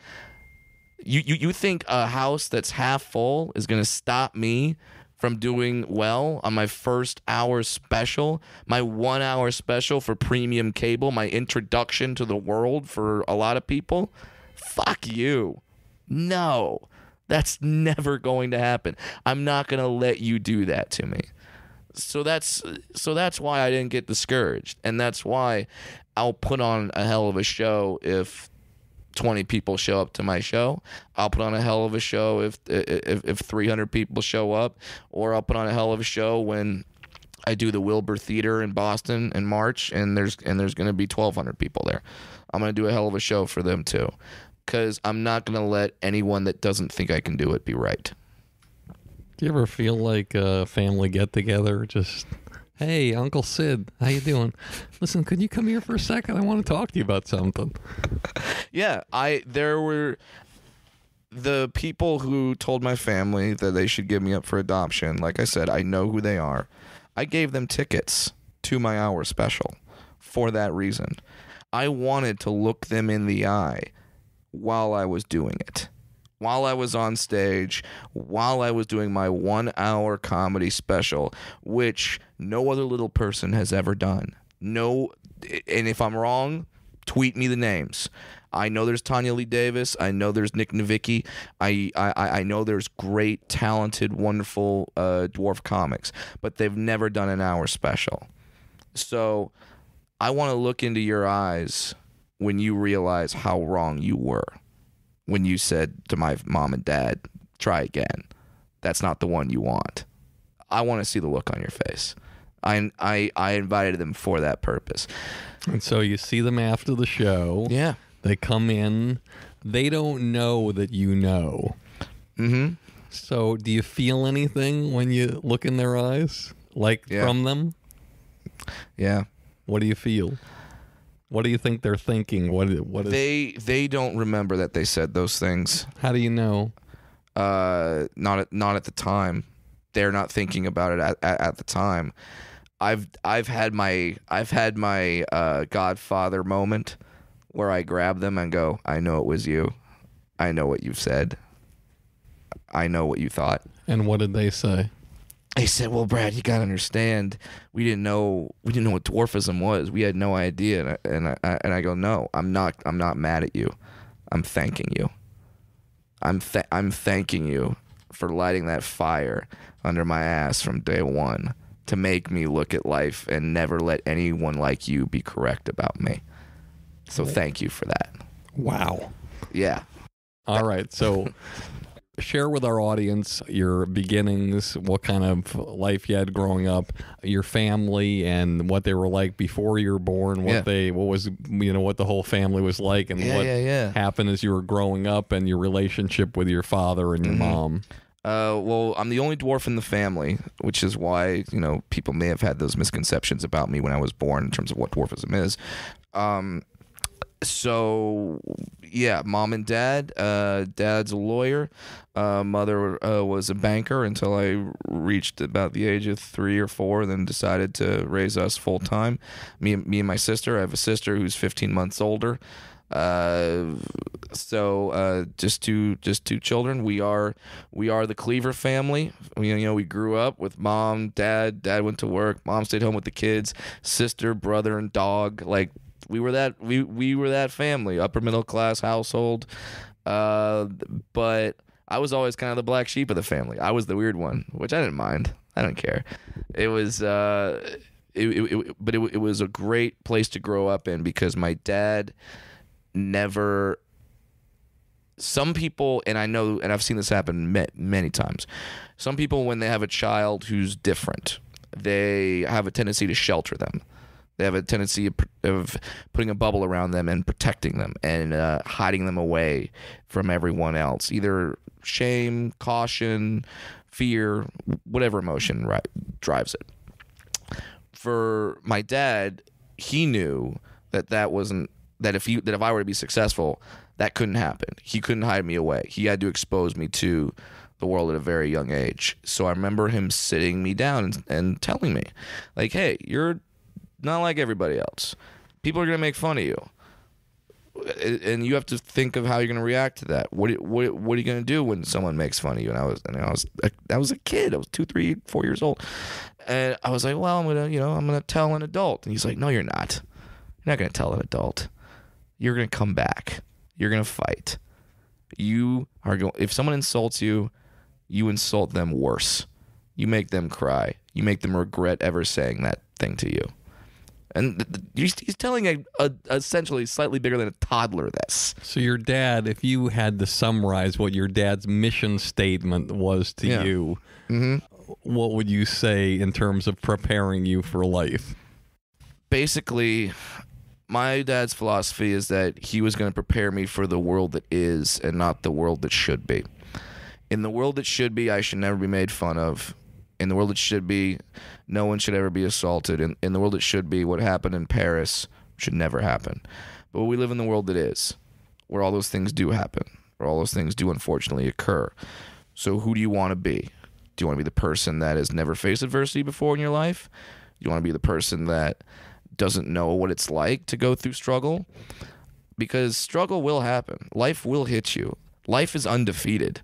you think a house that's half full is gonna stop me from doing well on my first hour special, my 1-hour special for premium cable, my introduction to the world for a lot of people? Fuck you. No. That's never going to happen. I'm not going to let you do that to me. So that's why I didn't get discouraged, and that's why I'll put on a hell of a show if 20 people show up to my show. I'll put on a hell of a show if 300 people show up, or I'll put on a hell of a show when I do the Wilbur Theater in Boston in March, and there's going to be 1,200 people there. I'm going to do a hell of a show for them too. Because I'm not going to let anyone that doesn't think I can do it be right. Do you ever feel like a family get-together? Just, "Hey, Uncle Sid, how you doing? Listen, could you come here for a second? I want to talk to you about something." Yeah, there were the people who told my family that they should give me up for adoption. Like I said, I know who they are. I gave them tickets to my hour special for that reason. I wanted to look them in the eye while I was doing it, while I was on stage, while I was doing my 1-hour comedy special, which no other little person has ever done. No, and if I'm wrong, tweet me the names. I know there's Tanya Lee Davis. I know there's Nick Novicki. I know there's great, talented, wonderful dwarf comics, but they've never done an hour special. So I want to look into your eyes when you realize how wrong you were, when you said to my mom and dad, "Try again. That's not the one you want." I want to see the look on your face. I invited them for that purpose. And so you see them after the show. Yeah. They come in. They don't know that you know. Mm-hmm. So do you feel anything when you look in their eyes? Like from them? Yeah. What do you feel? What do you think they're thinking? What is They don't remember that they said those things. How do you know? Not at the time. They're not thinking about it at the time. I've had my Godfather moment where I grab them and go, I know it was you. I know what you've said. I know what you thought. And what did they say? They said, well, Brad, you gotta understand, we didn't know what dwarfism was. We had no idea. And I go, no, I'm not mad at you. I'm thanking you. I'm thanking you for lighting that fire under my ass from day one to make me look at life and never let anyone like you be correct about me. So thank you for that. Wow. Yeah. All right. So share with our audience your beginnings, what kind of life you had growing up, your family, and what they were like before you were born, what the whole family was like, and what happened as you were growing up, and your relationship with your father and your mom. Well, I'm the only dwarf in the family, which is why, people may have had those misconceptions about me when I was born in terms of what dwarfism is. So, yeah, mom and dad. Dad's a lawyer. Mother was a banker until I reached about the age of 3 or 4, then decided to raise us full time. Me and my sister. I have a sister who's 15 months older. So just two children. We are the Cleaver family. We grew up with mom, dad. Dad went to work. Mom stayed home with the kids. Sister, brother, and dog. Like we were that family, upper middle class household. But I was always kind of the black sheep of the family. I was the weird one, which I didn't mind. I don't care. It was but it was a great place to grow up in because my dad never. Some people, and I know, and I've seen this happen many times. Some people, when they have a child who's different, they have a tendency to shelter them. They have a tendency of putting a bubble around them and protecting them and hiding them away from everyone else. Either shame, caution, fear, whatever emotion drives it. For my dad, he knew that wasn't. That if I were to be successful, that couldn't happen. He couldn't hide me away. He had to expose me to the world at a very young age. So I remember him sitting me down and telling me, like, hey, you're not like everybody else. People are going to make fun of you. And you have to think of how you're going to react to that. What are you going to do when someone makes fun of you? And I was a kid. I was 2, 3, 4 years old. And I was like, well, I'm going to tell an adult. And he's like, no, you're not. You're not going to tell an adult. You're going to come back. You're going to fight. If someone insults you, you insult them worse. You make them cry. You make them regret ever saying that thing to you. And he's telling essentially slightly bigger than a toddler this. So your dad, if you had to summarize what your dad's mission statement was to you, what would you say in terms of preparing you for life? Basically, my dad's philosophy is that he was going to prepare me for the world that is and not the world that should be. In the world that should be, I should never be made fun of. In the world that should be, no one should ever be assaulted. In the world that should be, what happened in Paris should never happen. But we live in the world that is, where all those things do happen, where all those things do unfortunately occur. So who do you want to be? Do you want to be the person that has never faced adversity before in your life? Do you want to be the person that doesn't know what it's like to go through struggle? Because struggle will happen. Life will hit you. Life is undefeated.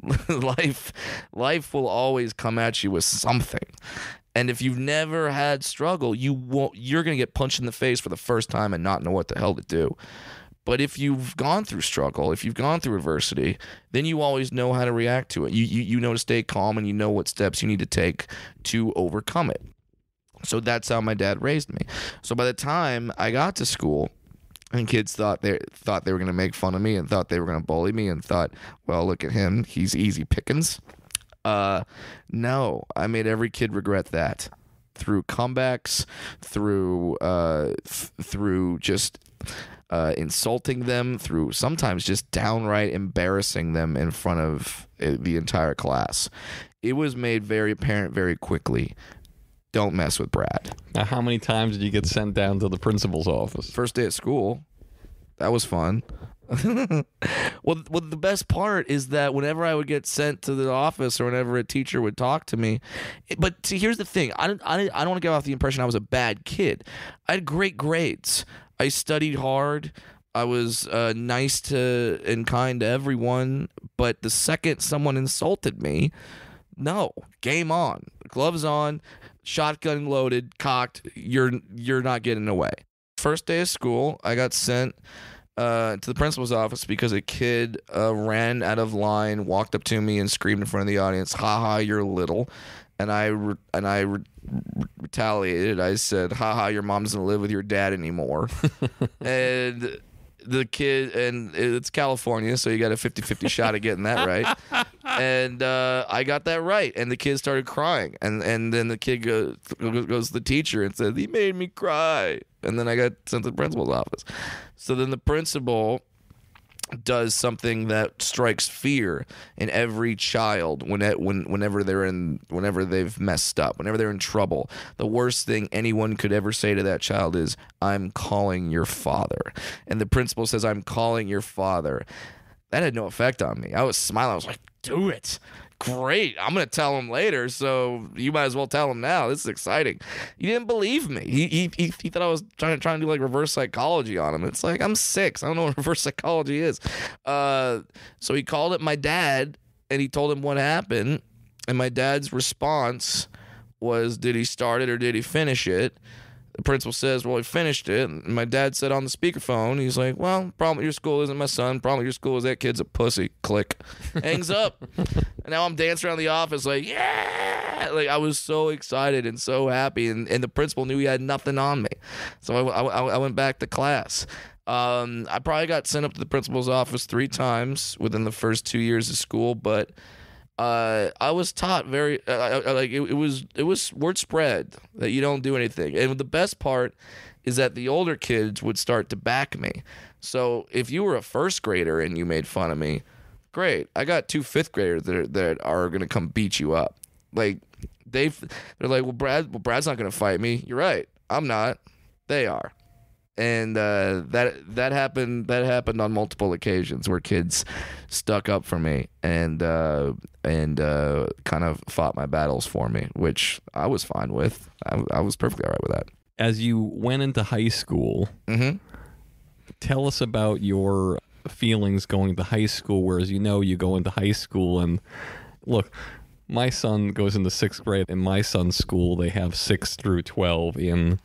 Life will always come at you with something. And if you've never had struggle, you're going to get punched in the face for the first time and not know what the hell to do. But if you've gone through struggle, if you've gone through adversity, then you always know how to react to it. You know to stay calm, and you know what steps you need to take to overcome it. So that's how my dad raised me. So by the time I got to school, and kids thought they were going to make fun of me and thought they were going to bully me and thought, well, look at him, he's easy pickings. No, I made every kid regret that through comebacks, through just insulting them, through sometimes just downright embarrassing them in front of the entire class. It was made very apparent very quickly. Don't mess with Brad. Now, how many times did you get sent down to the principal's office? First day at school. That was fun. Well, the best part is that whenever I would get sent to the office or whenever a teacher would talk to me, but see, here's the thing. I don't want to give off the impression I was a bad kid. I had great grades. I studied hard. I was nice to and kind to everyone. But the second someone insulted me, no, game on, gloves on, shotgun loaded, cocked. You're not getting away. First day of school, I got sent to the principal's office because a kid ran out of line, walked up to me, and screamed in front of the audience, "Ha, you're little." And I retaliated. I said, "Ha, your mom doesn't live with your dad anymore." And the kid, and it's California, so you got a 50-50 shot at getting that right. And I got that right, and the kid started crying. And then the kid goes to the teacher and says, "He made me cry." And then I got sent to the principal's office. So then the principal does something that strikes fear in every child whenever they've messed up, whenever they're in trouble. The worst thing anyone could ever say to that child is, "I'm calling your father." And the principal says, "I'm calling your father." That had no effect on me. I was smiling. I was like, "Do it. Great. I'm going to tell him later, so you might as well tell him now. This is exciting." He didn't believe me. He thought I was trying to do like reverse psychology on him. It's like, I'm 6. I don't know what reverse psychology is. So he called up my dad, and he told him what happened. And my dad's response was, "Did he start it or did he finish it?" The principal says, "Well, he finished it." And my dad said on the speakerphone, he's like, "Well, problem at your school isn't my son. Problem at your school is that kid's a pussy." Click. Hangs up. And now I'm dancing around the office like, yeah! Like, I was so excited and so happy. And the principal knew he had nothing on me. So I went back to class. I probably got sent up to the principal's office 3 times within the first 2 years of school, but I was taught very it was word spread that you don't do anything. And the best part is that the older kids would start to back me. So if you were a first grader and you made fun of me, great. I got 2 fifth graders that are going to come beat you up. Like they're like, well, Brad's not going to fight me. You're right. I'm not. They are. And that happened on multiple occasions where kids stuck up for me and kind of fought my battles for me, which I was fine with. I was perfectly all right with that. As you went into high school, tell us about your feelings going to high school, whereas you go into high school and look, my son goes into 6th grade. In my son's school, they have 6 through 12 in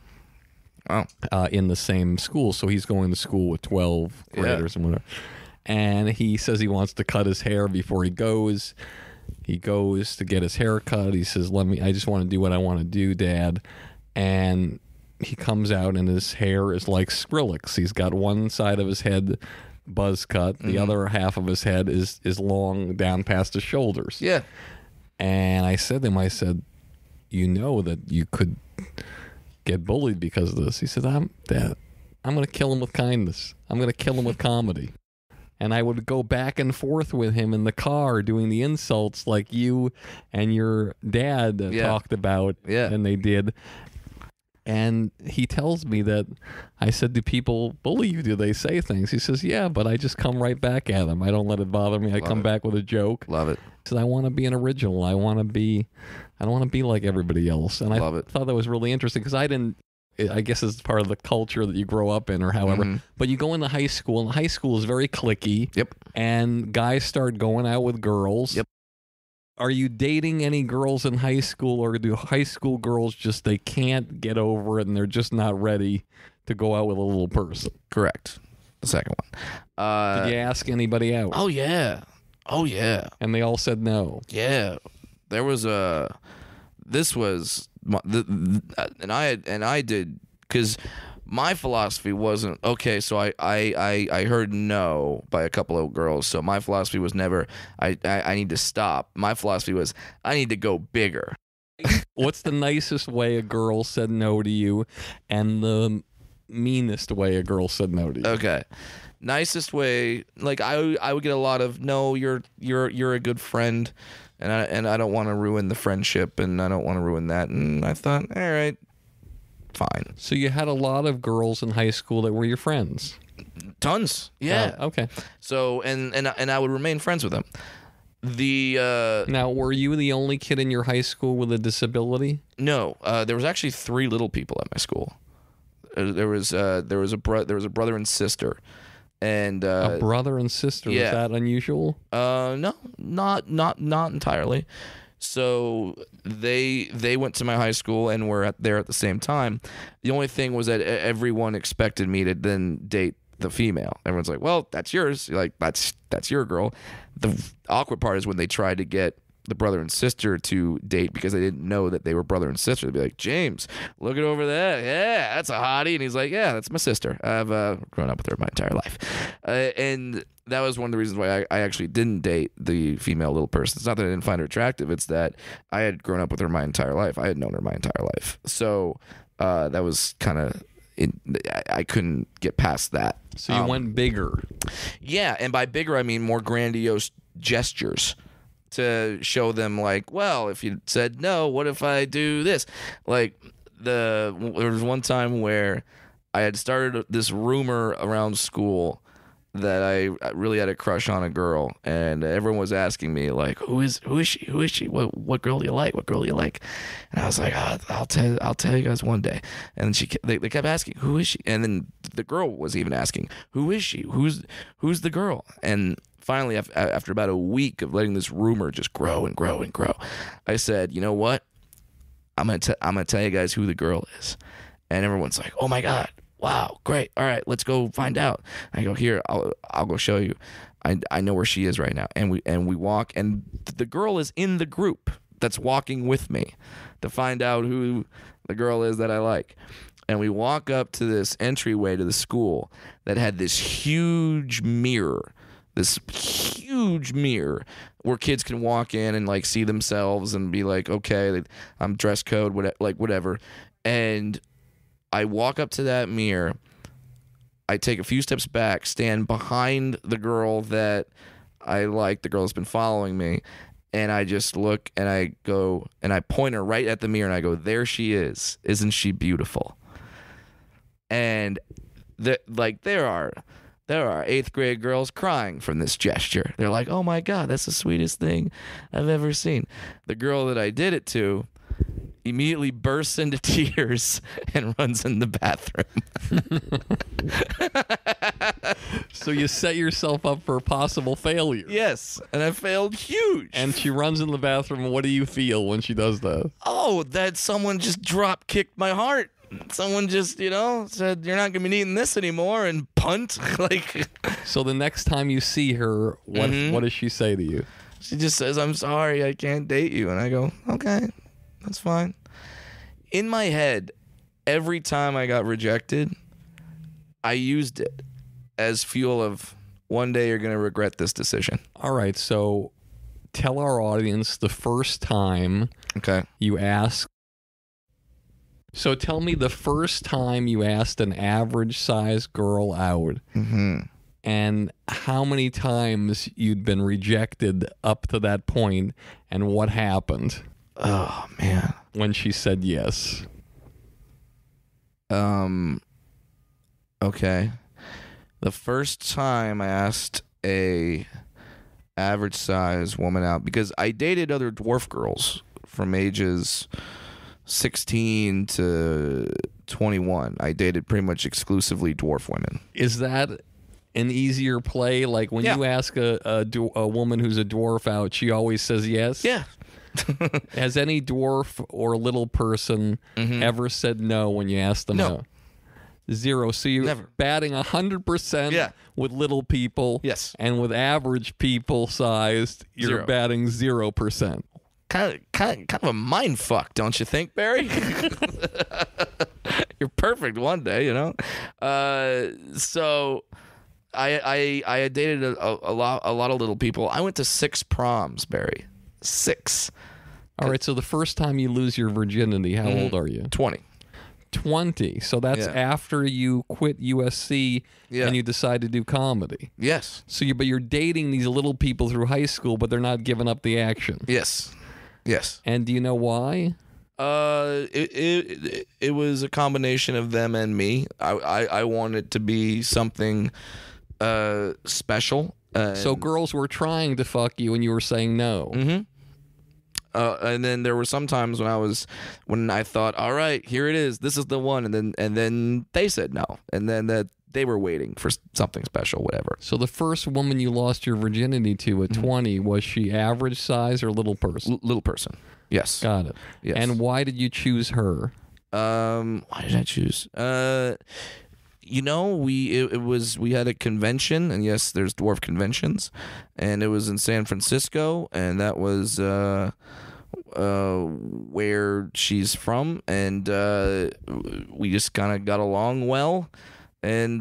the same school, so he's going to school with 12 graders and whatever. And he says he wants to cut his hair before he goes. He goes to get his hair cut. He says, I just want to do what I want to do, Dad. And he comes out and his hair is like Skrillex. He's got one side of his head buzz cut. The other half of his head is long down past his shoulders. Yeah. And I said to him, you know that you could get bullied because of this. He said, I'm going to kill him with kindness. I'm going to kill him with comedy. And I would go back and forth with him in the car doing the insults like you and your dad talked about, and they did. And he tells me that I said, "Do people bully you? Do they say things?" He says, "Yeah, but I just come right back at them. I don't let it bother me. I come back with a joke." Love it. He said, "I want to be an original. I don't want to be like everybody else." And I thought that was really interesting because I guess it's part of the culture that you grow up in or however. But you go into high school, and high school is very cliquey. Yep. And guys start going out with girls. Yep. Are you dating any girls in high school, or do high school girls they can't get over it and they're just not ready to go out with a little person? Correct. The second one. Did you ask anybody out? Oh, yeah. And they all said no. Yeah. There was and I did, because my philosophy wasn't, okay, so I heard no by a couple of girls, so my philosophy was never, I need to stop. My philosophy was, I need to go bigger. What's the nicest way a girl said no to you, and the meanest way a girl said no to you? Okay. Nicest way, like I would get a lot of no, you're a good friend, and I don't want to ruin the friendship, and I don't want to ruin that. And I thought, all right, fine. So you had a lot of girls in high school that were your friends. Tons, yeah. Okay. So and I would remain friends with them. Now, were you the only kid in your high school with a disability? No, there was actually 3 little people at my school. There was a brother and sister, and A brother and sister. yeah. Is that unusual? No, not entirely. So they went to my high school and were there at the same time. The only thing was that everyone expected me to then date the female. Everyone's like, well, that's yours. You're like, that's your girl. The awkward part is when they tried to get the brother and sister to date because they didn't know that they were brother and sister. They'd be like, James, look at over there. Yeah, that's a hottie. And he's like, yeah, that's my sister. I've grown up with her my entire life. And that was one of the reasons why I actually didn't date the female little person. It's not that I didn't find her attractive. It's that I had grown up with her my entire life. I had known her my entire life. So that was kind of... I couldn't get past that. So you went bigger. Yeah, and by bigger I mean more grandiose gestures to show them, like, well, if you said no, what if I do this? Like, there was one time where I had started this rumor around school that I really had a crush on a girl, and everyone was asking me, like, who is she? What girl do you like? What girl do you like? And I was like, I'll tell you guys one day. And they kept asking, who is she? And then the girl was even asking, who is she? Who's the girl? And finally, after about a week of letting this rumor just grow and grow and grow, I said, you know what? I'm gonna tell you guys who the girl is. And everyone's like, oh my God. Wow, great. All right, let's go find out. I go, here, I'll go show you. I know where she is right now. And we walk, and the girl is in the group that's walking with me to find out who the girl is that I like. And we walk up to this entryway to the school that had this huge mirror where kids can walk in and like see themselves and be like, okay, I'm dress code, whatever. And I walk up to that mirror, I take a few steps back, stand behind the girl that I like, the girl that's been following me, and I just look and I go and I point her right at the mirror and I go, there she is. Isn't she beautiful? And there are 8th grade girls crying from this gesture. They're like, oh my God, that's the sweetest thing I've ever seen. The girl that I did it to immediately bursts into tears and runs in the bathroom. So you set yourself up for a possible failure. Yes, and I failed huge. And she runs in the bathroom. What do you feel when she does that? Oh, that someone just drop kicked my heart. Someone just, said, you're not going to be needing this anymore, and punt. So the next time you see her, what does she say to you? She just says, I'm sorry, I can't date you. And I go, okay. That's fine. In my head, every time I got rejected, I used it as fuel of one day you're going to regret this decision. All right, so tell our audience the first time you asked. So tell me the first time you asked an average-sized girl out, and how many times you'd been rejected up to that point, and what happened. Oh, man. When she said yes. Okay. The first time I asked a average size woman out, because I dated other dwarf girls from ages 16 to 21. I dated pretty much exclusively dwarf women. Is that an easier play? Like when you ask a woman who's a dwarf out, she always says yes? Yeah. Has any dwarf or little person ever said no when you asked them out? Zero. So you're batting 100% with little people. Yes. And with average people sized, you're batting 0%. Kind of a mind fuck, don't you think, Barry? You're perfect one day, So I had dated a lot of little people. I went to 6 proms, Barry. 6. All right, so the first time you lose your virginity, how old are you? 20. 20. So that's after you quit USC and you decide to do comedy. Yes. So you're dating these little people through high school, but they're not giving up the action. Yes. Yes. And do you know why? It was a combination of them and me. I wanted to be something special. So girls were trying to fuck you and you were saying no. Mm-hmm. And then there were some times when I thought, all right, here it is, this is the one, and then they said no, and then that they were waiting for something special, whatever. So the first woman you lost your virginity to at 20, was she average size or little person? Little person. Yes. Got it. Yes. And why did you choose her? Why did I choose? We had a convention, and yes, there's dwarf conventions, and it was in San Francisco, and that was where she's from, and we just kind of got along well, and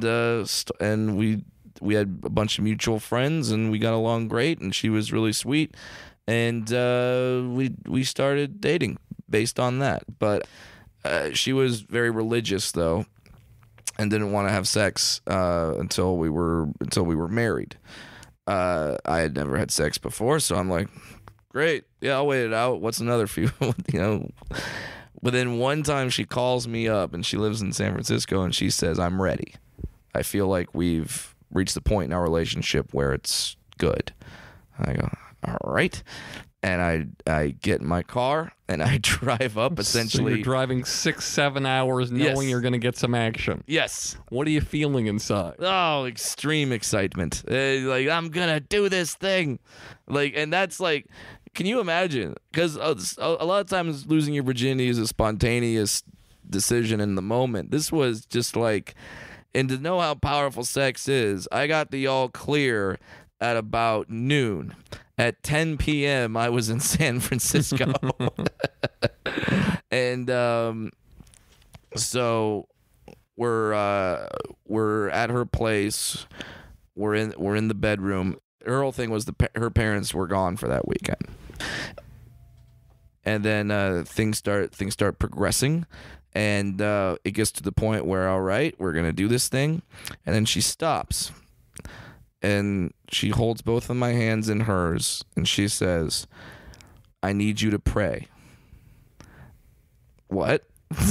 we had a bunch of mutual friends, and we got along great, and she was really sweet, and we started dating based on that. But she was very religious, though, and didn't want to have sex until we were married. I had never had sex before, so I'm like, great, yeah, I'll wait it out. What's another few, But then one time she calls me up, and she lives in San Francisco, and she says, I'm ready. I feel like we've reached the point in our relationship where it's good. I go, all right. And I get in my car, and I drive up, essentially. So you're driving 6-7 hours knowing you're going to get some action. Yes. What are you feeling inside? Oh, extreme excitement. Like, I'm going to do this thing. Like, and that's like, can you imagine? Because a lot of times losing your virginity is a spontaneous decision in the moment. This was just like, and to know how powerful sex is, I got the all clear at about noon. At 10 p.m., I was in San Francisco. And so we're at her place. We're in the bedroom. Her whole thing was her parents were gone for that weekend. And then things start progressing, and it gets to the point where, all right, we're gonna do this thing, and then she stops. And she holds both of my hands in hers, and she says, I need you to pray. What?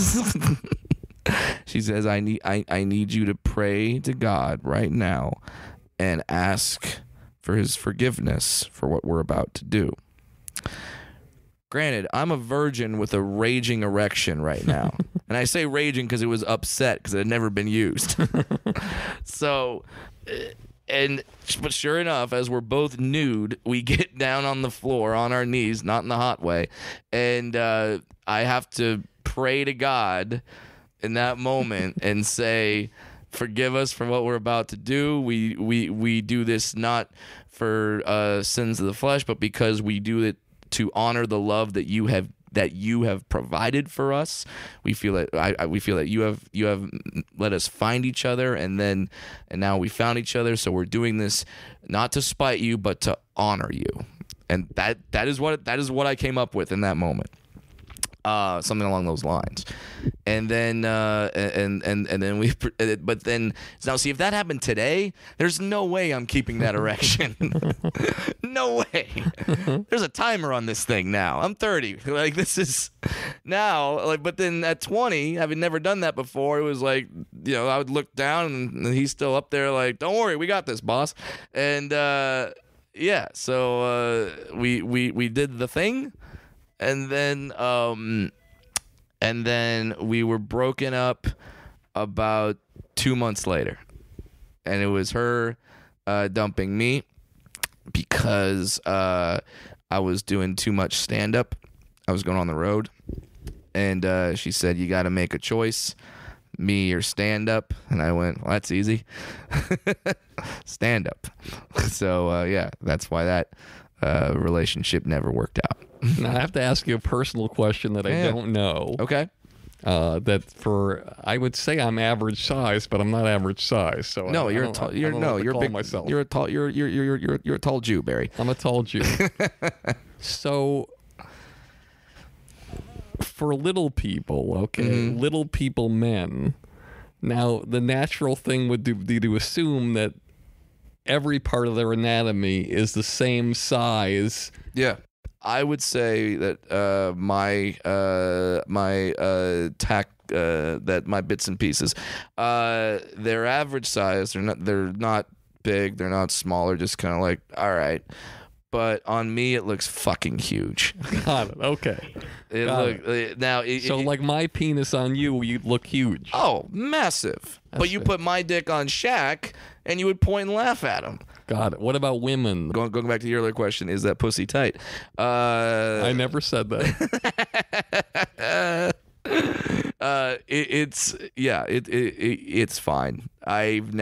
She says, I need you to pray to God right now and ask for his forgiveness for what we're about to do. Granted, I'm a virgin with a raging erection right now. And I say raging because it was upset because it had never been used. So... But sure enough, as we're both nude, we get down on the floor on our knees, not in the hot way, and I have to pray to God in that moment and say, forgive us for what we're about to do. We do this not for sins of the flesh, but because we do it to honor the love that you have provided for us. We feel that we feel that you have let us find each other, and now we found each other. So we're doing this not to spite you, but to honor you. And that is what I came up with in that moment. Something along those lines. And then but then now see, if that happened today, there's no way I'm keeping that erection. No way. There's a timer on this thing now. I'm 30. Like, this is now, like, but then at 20, having never done that before, it was like, I would look down and he's still up there like, don't worry, we got this, boss. And yeah, so we did the thing. And then we were broken up about 2 months later, and it was her dumping me because I was doing too much stand-up. I was going on the road, and she said, you got to make a choice, me or stand-up. And I went, well, that's easy. Stand-up. So yeah, that's why that relationship never worked out. Now, I have to ask you a personal question that I don't know. Okay. I would say I'm average size, but I'm not average size. So no, you're tall. You're big. Myself. You're a tall. You're a tall Jew, Barry. I'm a tall Jew. So for little people, okay, Mm-hmm. little people men. Now, the natural thing would be to assume that every part of their anatomy is the same size. Yeah. I would say that my bits and pieces, their average size. They're not big. They're not smaller. Just kind of like, all right. But on me, it looks fucking huge. Got it. Okay. So like my penis on you, you'd look huge. Oh, massive. But you put my dick on Shaq, and you would point and laugh at him. Got it. What about women? Going back to your earlier question, is that pussy tight? I never said that. It's fine. I've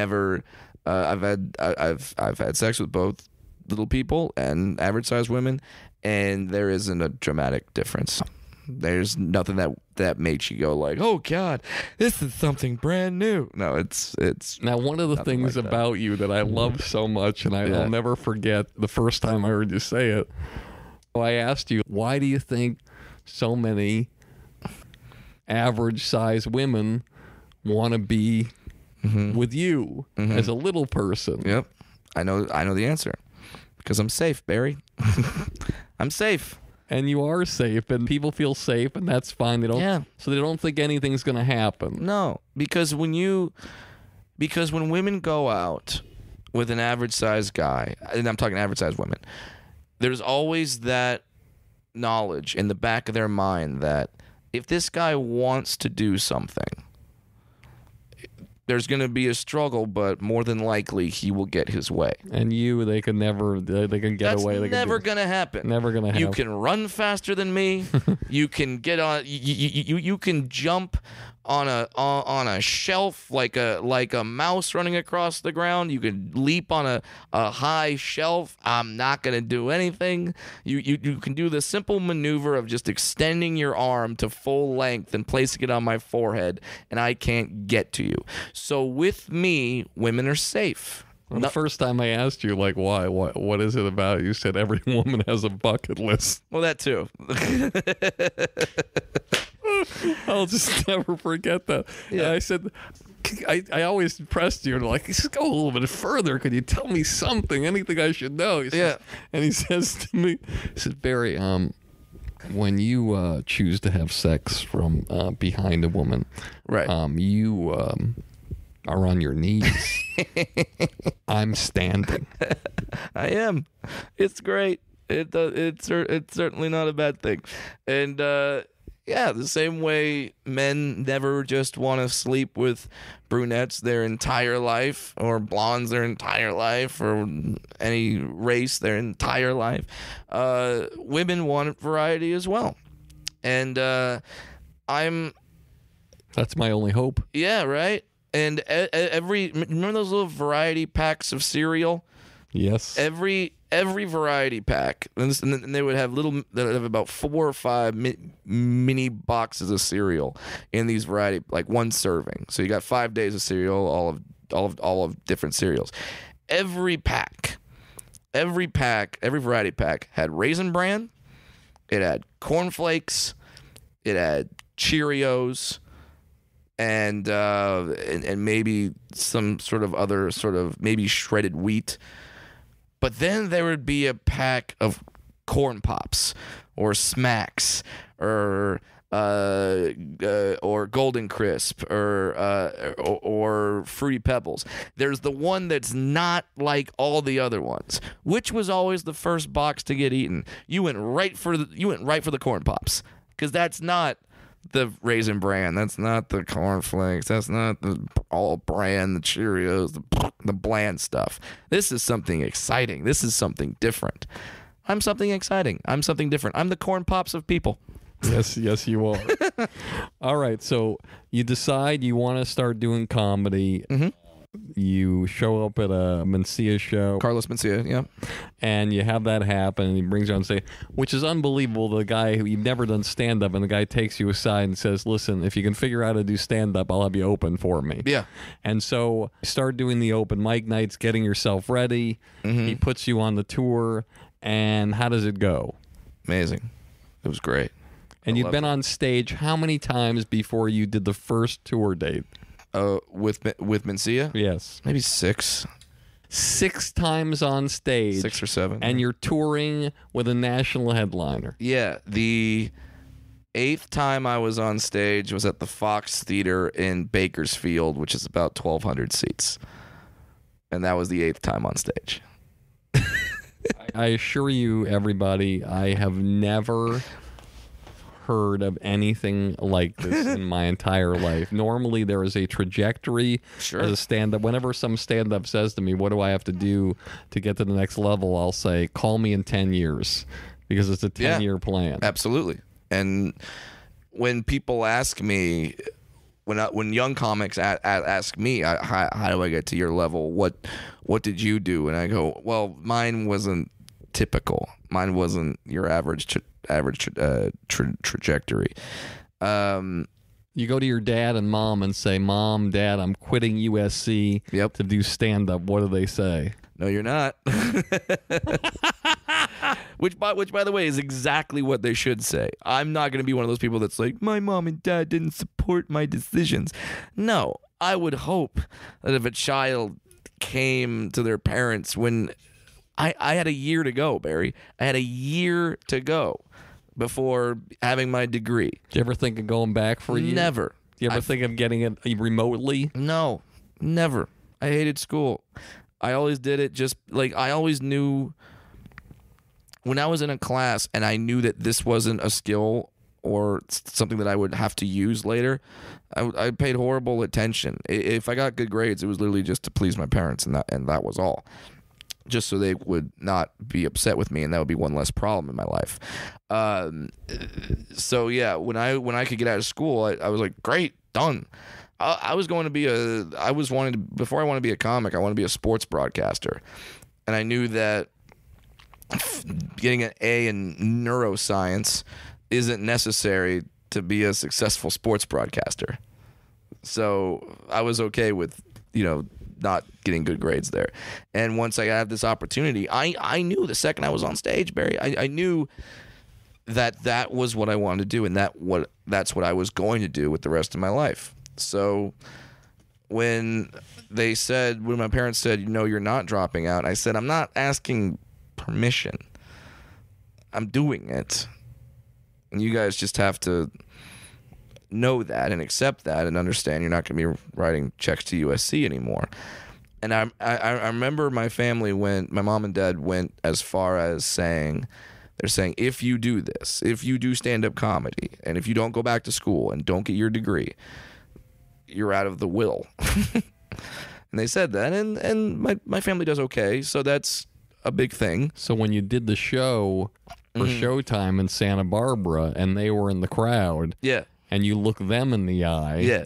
had sex with both little people and average sized women, and there isn't a dramatic difference. There's nothing that makes you go like, oh God, this is something brand new. No, it's now one of the things like about you that I love so much, and I'll never forget the first time I heard you say it. I asked you, why do you think so many average sized women want to be with you as a little person? Yep, I know the answer. Because I'm safe, Barry. I'm safe. And you are safe, and people feel safe, and that's fine. So they don't think anything's going to happen. No, because when women go out with an average sized guy, and I'm talking average sized women, there's always that knowledge in the back of their mind that if this guy wants to do something, there's going to be a struggle, but more than likely he will get his way. And they can get away. That's never going to happen. Never going to happen. You can run faster than me. You can get on. You can jump on a shelf like a mouse running across the ground. You can leap on a high shelf. I'm not going to do anything. You can do the simple maneuver of just extending your arm to full length and placing it on my forehead, and I can't get to you. So with me, women are safe. Well, the first time I asked you, like, why? What is it about it? You said every woman has a bucket list. Well, that too. I'll just never forget that. Yeah. And I said, I always pressed you and like, just go a little bit further. Could you tell me something, anything I should know? He says, and he says to me, he says, Barry, when you choose to have sex from behind a woman, right? You are on your knees. I'm standing. I am. It's great. It's certainly not a bad thing, and the same way men never just want to sleep with brunettes their entire life, or blondes their entire life, or any race their entire life. Women want variety as well, and That's my only hope. Yeah, right. And remember those little variety packs of cereal? Yes. Every variety pack, and they would have about 4 or 5 mini boxes of cereal in these variety, like one serving. So you got 5 days of cereal, all of different cereals. Every variety pack had Raisin Bran, it had cornflakes, it had Cheerios, and maybe some sort of other maybe shredded wheat. But then there would be a pack of Corn Pops or Smacks or Golden Crisp or Fruity Pebbles. There's the one that's not like all the other ones. Which was always the first box to get eaten? You went right for the Corn Pops, because that's not the Raisin Bran, that's not the cornflakes, that's not the all brand, the Cheerios, the bland stuff. This is something exciting. This is something different. I'm something exciting. I'm something different. I'm the Corn Pops of people. Yes, you are. All right, so you decide you want to start doing comedy. Mm-hmm. You show up at a Mencia show. Carlos Mencia, yeah. And you have that happen, and he brings you on stage, which is unbelievable. The guy who, you've never done stand-up, and the guy takes you aside and says, listen, if you can figure out how to do stand-up, I'll have you open for me. Yeah. And so you start doing the open mic nights, getting yourself ready. Mm-hmm. He puts you on the tour, and how does it go? Amazing. It was great. And you'd love been it. on stage how many times before you did the first tour date? With Mencia? Yes. Maybe 6. 6 times on stage. 6 or 7. And you're touring with a national headliner. Yeah, the 8th time I was on stage was at the Fox Theater in Bakersfield, which is about 1,200 seats. And that was the 8th time on stage. I assure you, everybody, I have never heard of anything like this in my entire life. Normally, there is a trajectory Sure. as a stand-up. Whenever some stand-up says to me, what do I have to do to get to the next level, I'll say, call me in 10 years, because it's a 10-year plan. Absolutely. And when people ask me, when young comics ask me, how do I get to your level? What did you do? And I go, well, mine wasn't typical. Mine wasn't your average trajectory. You go to your dad and mom and say, Mom, Dad, I'm quitting USC to do stand-up. What do they say? No, you're not. Which, by the way, is exactly what they should say. I'm not going to be one of those people that's like, my mom and dad didn't support my decisions. No, I would hope that if a child came to their parents when I had a year to go, Barry. I had a year to go before having my degree. Did you ever think of going back for a year? Never. Do you ever think of getting it remotely? No, never. I hated school. I always did it just like I always knew when I was in a class and I knew that this wasn't a skill or something that I would have to use later, I paid horrible attention. If I got good grades, it was literally just to please my parents, and that was all. Just so they would not be upset with me, and that would be one less problem in my life. So yeah, when I could get out of school, I was like, great, done. I was going to be before I wanted to be a comic, I wanted to be a sports broadcaster, and I knew that getting an A in neuroscience isn't necessary to be a successful sports broadcaster. So I was okay with not getting good grades there. And once I had this opportunity, I knew the second I was on stage, Barry, I knew that was what I wanted to do, and that's what I was going to do with the rest of my life. So when my parents said, you're not dropping out, I said, I'm not asking permission. I'm doing it. And you guys just have to know that and accept that and understand you're not going to be writing checks to USC anymore. And I remember my mom and dad went as far as saying, if you do this, if you do stand-up comedy, and if you don't go back to school and don't get your degree, you're out of the will. And they said that, and my family does okay, so that's a big thing. So when you did the show for Showtime in Santa Barbara and they were in the crowd, yeah, and you look them in the eye, yeah,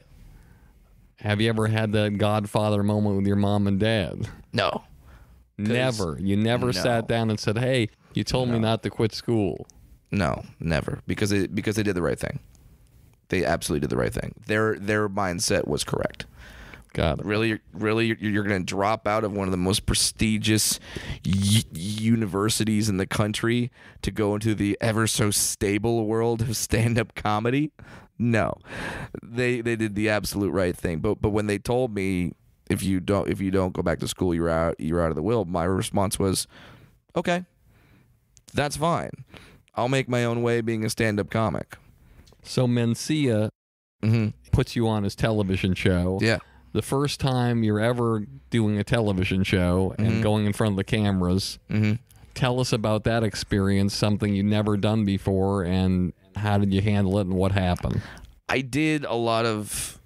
have you ever had that Godfather moment with your mom and dad? No. Never. You never sat down and said, hey, you told me not to quit school. No, never. Because they did the right thing. They absolutely did the right thing. Their mindset was correct. Got it. Really, you're going to drop out of one of the most prestigious universities in the country to go into the ever so stable world of stand-up comedy? No, they did the absolute right thing. But when they told me if you don't go back to school, you're out of the will, my response was, okay, that's fine. I'll make my own way being a stand-up comic. So Mencia puts you on his television show. Yeah. The first time you're ever doing a television show and going in front of the cameras, tell us about that experience, something you've never done before, and how did you handle it and what happened? I did a lot of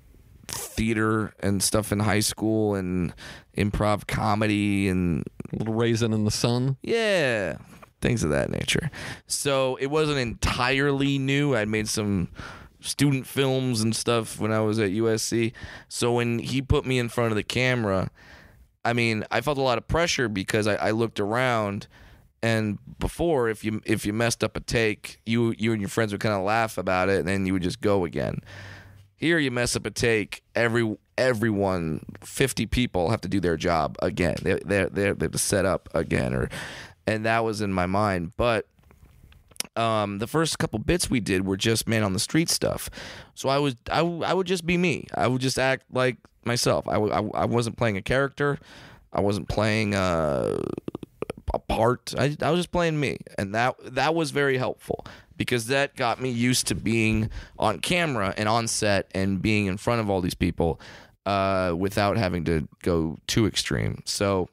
theater and stuff in high school and improv comedy and A little Raisin in the Sun? yeah, things of that nature. So it wasn't entirely new. I made some student films and stuff when I was at USC. So when he put me in front of the camera, I mean, I felt a lot of pressure because I looked around, and before, if you messed up a take, you and your friends would kind of laugh about it, and then you would just go again. Here, you mess up a take, everyone, 50 people have to do their job again. They have to set up again, and that was in my mind. But the first couple bits we did were just man on the street stuff. So I would just be me. I would just act like myself. I wasn't playing a character. I wasn't playing a part. I was just playing me, and that was very helpful because that got me used to being on camera and on set and being in front of all these people without having to go too extreme. So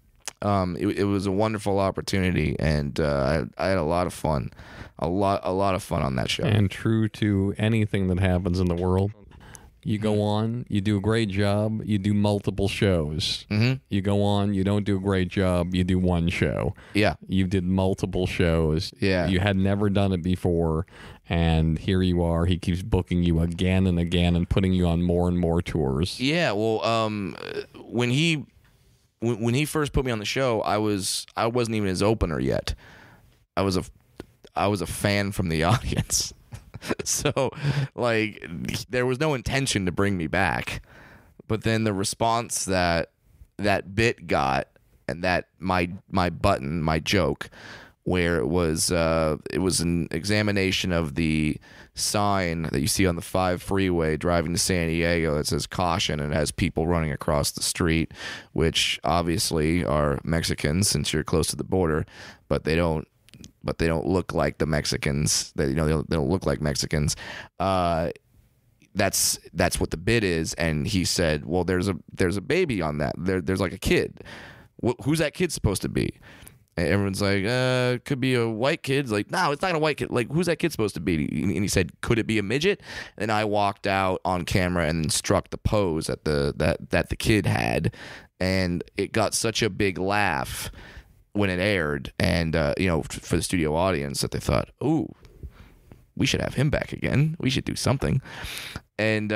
it was a wonderful opportunity, and I had a lot of fun, a lot of fun on that show. And true to anything that happens in the world, you go on, you do a great job, you do multiple shows. Mm-hmm. You go on, you don't do a great job, you do one show. Yeah. You did multiple shows. Yeah. You had never done it before, and here you are. He keeps booking you again and again and putting you on more and more tours. Yeah, well, when he first put me on the show, I wasn't even his opener yet. I was a fan from the audience. So, like, there was no intention to bring me back. But then the response that bit got, and that my joke, where it was an examination of the sign that you see on the 5 freeway driving to San Diego that says caution, and it has people running across the street, which obviously are Mexicans since you're close to the border, but they don't look like the Mexicans. They don't look like Mexicans. That's what the bit is. And he said, well, there's a baby on that. There's like a kid. Who's that kid supposed to be? And everyone's like, could be a white kid. It's like, no, it's not a white kid. Like, who's that kid supposed to be? And he said, could it be a midget? And I walked out on camera and struck the pose that the kid had, and it got such a big laugh when it aired, and for the studio audience, that they thought, "Ooh, we should have him back again. We should do something." And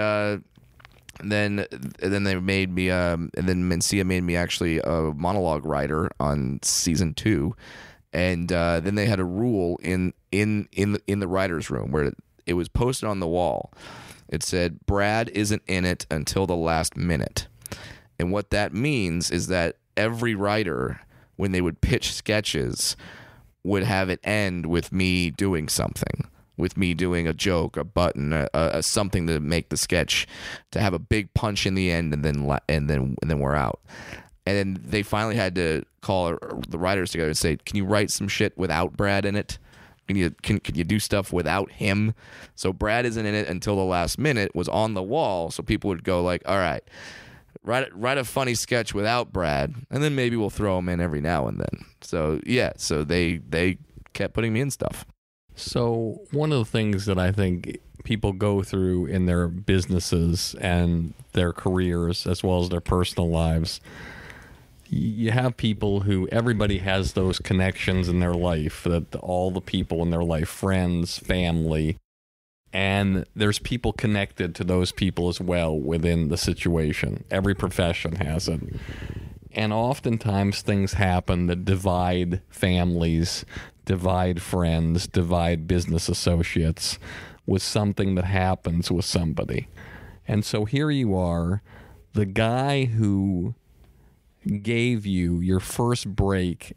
then they made me, and then Mencia made me actually a monologue writer on season 2, and then they had a rule in the writers' room where it was posted on the wall. It said, "Brad isn't in it until the last minute," and what that means is that every writer, when they would pitch sketches, would have it end with me doing something, with me doing a joke, a button, a something to make the sketch, to have a big punch in the end, and then we're out. And then they finally had to call the writers together and say, "Can you write some shit without Brad in it? Can you do stuff without him?" So Brad isn't in it until the last minute was on the wall, so people would go like, "All right, write a funny sketch without Brad, and then maybe we'll throw him in every now and then." So yeah, so they kept putting me in stuff. So one of the things that I think people go through in their businesses and their careers, as well as their personal lives, you have people who, everybody has those connections in their life, that all the people in their life, friends, family, and there's people connected to those people as well within the situation. Every profession has it. And oftentimes things happen that divide families, divide friends, divide business associates with something that happens with somebody. And so here you are, the guy who gave you your first break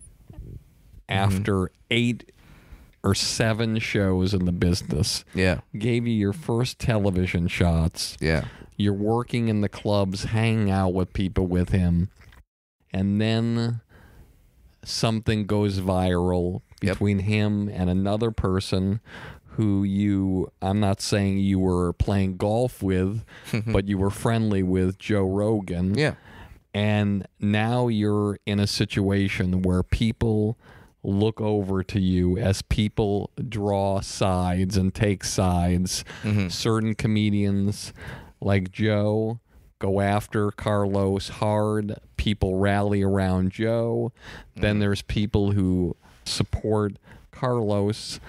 after 8 or 7 shows in the business. Yeah. Gave you your first television shots. Yeah. You're working in the clubs, hanging out with people with him. And then something goes viral between him and another person who I'm not saying you were playing golf with, but you were friendly with, Joe Rogan. Yeah. And now you're in a situation where people look over to you as people draw sides and take sides. Certain comedians like Joe go after Carlos hard. People rally around Joe. Then there's people who support Carlos.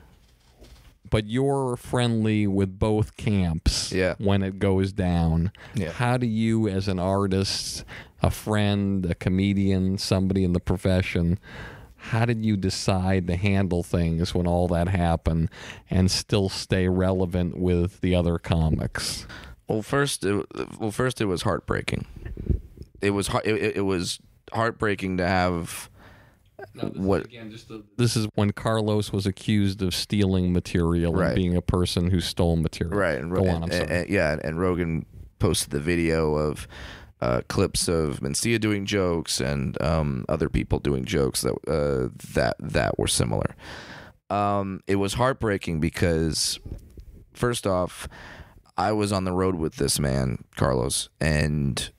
But you're friendly with both camps when it goes down. Yeah. How do you, as an artist, a friend, a comedian, somebody in the profession, how did you decide to handle things when all that happened and still stay relevant with the other comics? Well, first it was heartbreaking. It was heartbreaking to have This is when Carlos was accused of stealing material and being a person who stole material. Right. And, Go on, I'm sorry. And Rogan posted the video of clips of Mencia doing jokes and other people doing jokes that were similar. It was heartbreaking because, first off, I was on the road with this man, Carlos, and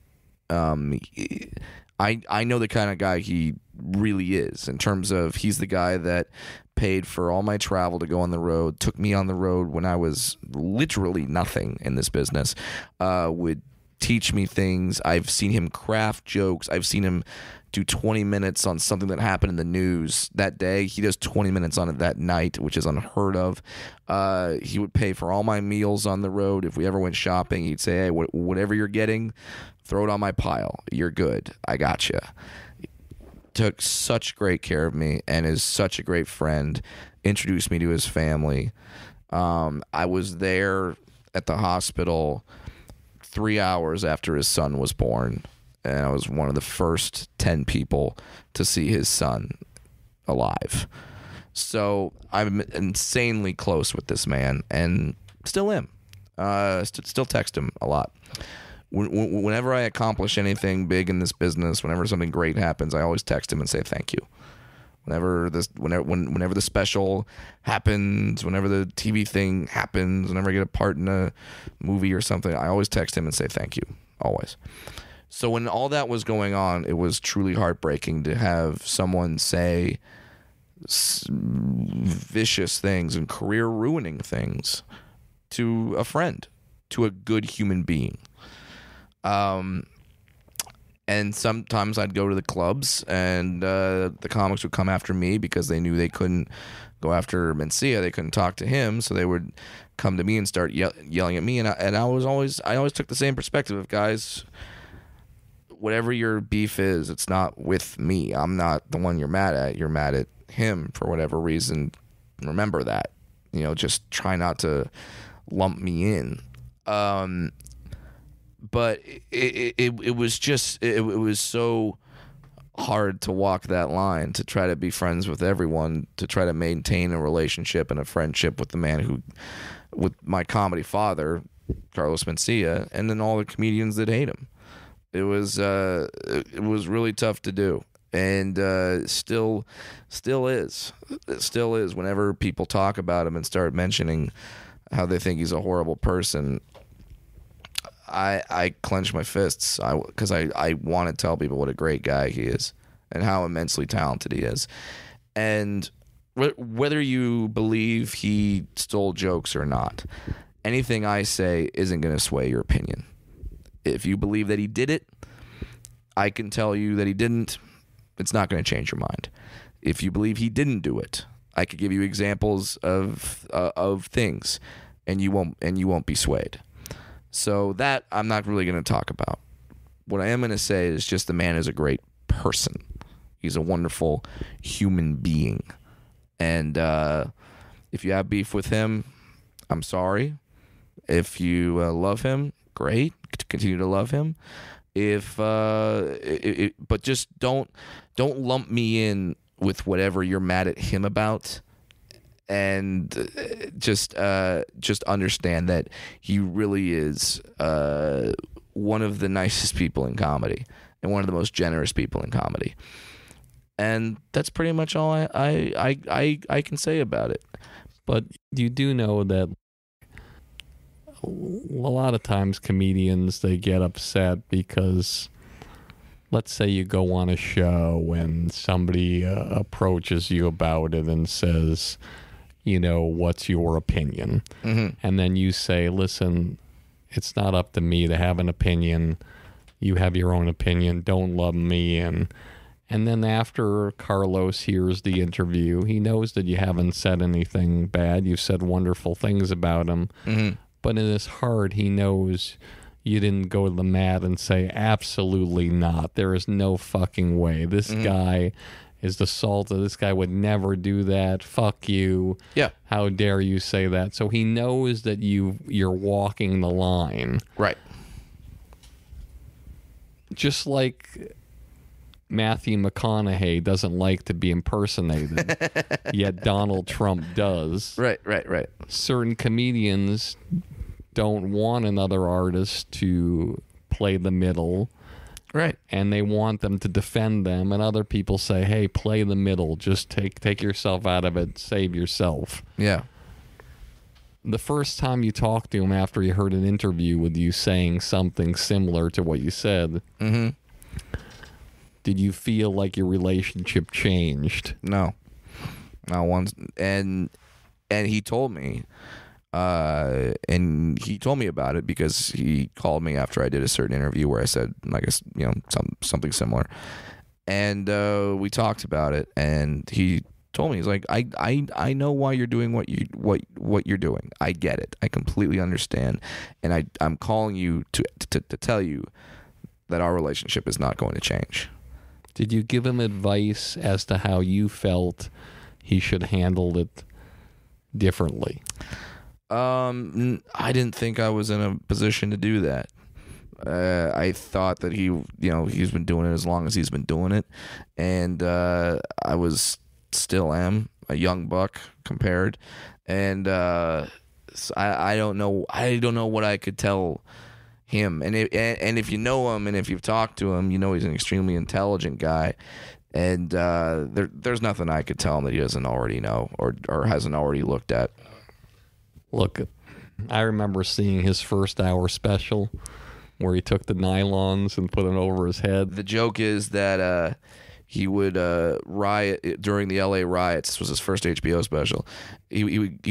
I know the kind of guy he really is, in terms of he's the guy that paid for all my travel to go on the road, took me on the road when I was literally nothing in this business, would teach me things. I've seen him craft jokes. I've seen him do 20 minutes on something that happened in the news that day. He does 20 minutes on it that night, which is unheard of. He would pay for all my meals on the road. If we ever went shopping, he'd say, hey, whatever you're getting, throw it on my pile. You're good. I got you. Took such great care of me and is such a great friend. Introduced me to his family. I was there at the hospital 3 hours after his son was born, and I was one of the first 10 people to see his son alive. So I'm insanely close with this man, and still am. Still text him a lot. Whenever I accomplish anything big in this business, whenever something great happens, I always text him and say thank you. Whenever the special happens, whenever the TV thing happens, whenever I get a part in a movie or something, I always text him and say thank you. Always. So when all that was going on, it was truly heartbreaking to have someone say vicious things and career-ruining things to a friend, to a good human being. And sometimes I'd go to the clubs, and the comics would come after me because they knew they couldn't go after Mencia. They couldn't talk to him, so they would come to me and start yelling at me. And I always took the same perspective of, guys, whatever your beef is, it's not with me. I'm not the one you're mad at. You're mad at him for whatever reason. Remember that. Just try not to lump me in. But it was so hard to walk that line, to try to be friends with everyone, to try to maintain a relationship and a friendship with the man with my comedy father, Carlos Mencia, and then all the comedians that hate him. It was really tough to do, and still is. It still is. Whenever people talk about him and start mentioning how they think he's a horrible person, I clench my fists because I want to tell people what a great guy he is and how immensely talented he is. And whether you believe he stole jokes or not, anything I say isn't going to sway your opinion. If you believe that he did it, I can tell you that he didn't. It's not going to change your mind. If you believe he didn't do it, I could give you examples of things, and you won't be swayed. So that I'm not really going to talk about. What I am going to say is just the man is a great person. He's a wonderful human being. And if you have beef with him, I'm sorry. If you love him, great. Continue to love him. But just don't lump me in with whatever you're mad at him about. And just understand that he really is one of the nicest people in comedy and one of the most generous people in comedy. And that's pretty much all I can say about it. But you do know that a lot of times comedians, they get upset because, let's say you go on a show and somebody approaches you about it and says, what's your opinion? Mm-hmm. And then you say, listen, it's not up to me to have an opinion. You have your own opinion. Don't lump me in. And then after Carlos hears the interview, he knows that you haven't said anything bad. You've said wonderful things about him. Mm-hmm. But in his heart, he knows you didn't go to the mat and say, absolutely not. There is no fucking way. This guy is the salt of this guy would never do that. Fuck you. Yeah. How dare you say that? So he knows that you're walking the line. Right. Just like Matthew McConaughey doesn't like to be impersonated, yet Donald Trump does. Right. Certain comedians don't want another artist to play the middle. Right. And they want them to defend them, and other people say, hey, play the middle. Just take yourself out of it. Save yourself. Yeah. The first time you talked to him after he heard an interview with you saying something similar to what you said, did you feel like your relationship changed? No. Not once. And he told me, about it because he called me after I did a certain interview where I said, I guess, something similar. And we talked about it, and he told me, he's like, I know why you're doing what you're doing. I get it. I completely understand. And I'm calling you to tell you that our relationship is not going to change. Did you give him advice as to how you felt he should handle it differently? I didn't think I was in a position to do that. I thought that he's been doing it as long as he's been doing it, and I still am a young buck compared, and so I don't know what I could tell him, and if you know him and if you've talked to him, he's an extremely intelligent guy, and there's nothing I could tell him that he doesn't already know or hasn't already looked at. Look, I remember seeing his first hour special where he took the nylons and put them over his head. The joke is that he would riot during the LA riots. This was his first HBO special. He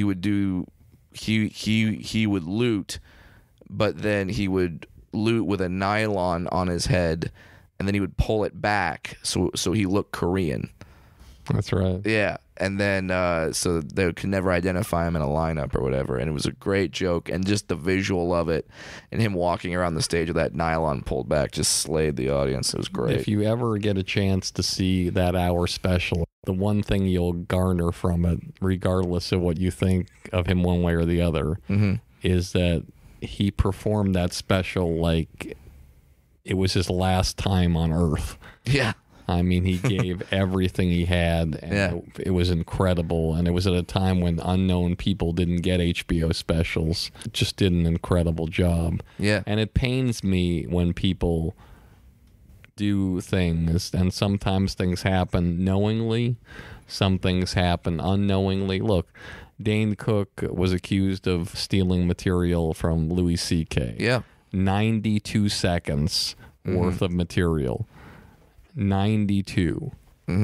would loot, but then he would loot with a nylon on his head, and then he would pull it back so he looked Korean. That's right. Yeah. And then so they could never identify him in a lineup or whatever. And it was a great joke. And just the visual of it and him walking around the stage with that nylon pulled back just slayed the audience. It was great. If you ever get a chance to see that hour special, the one thing you'll garner from it, regardless of what you think of him one way or the other, is that he performed that special like it was his last time on Earth. Yeah. I mean, he gave everything he had, and it was incredible. And it was at a time when unknown people didn't get HBO specials. Just did an incredible job. Yeah. And it pains me when people do things, and sometimes things happen knowingly, some things happen unknowingly. Look, Dane Cook was accused of stealing material from Louis C.K. Yeah. 92 seconds worth of material. 92.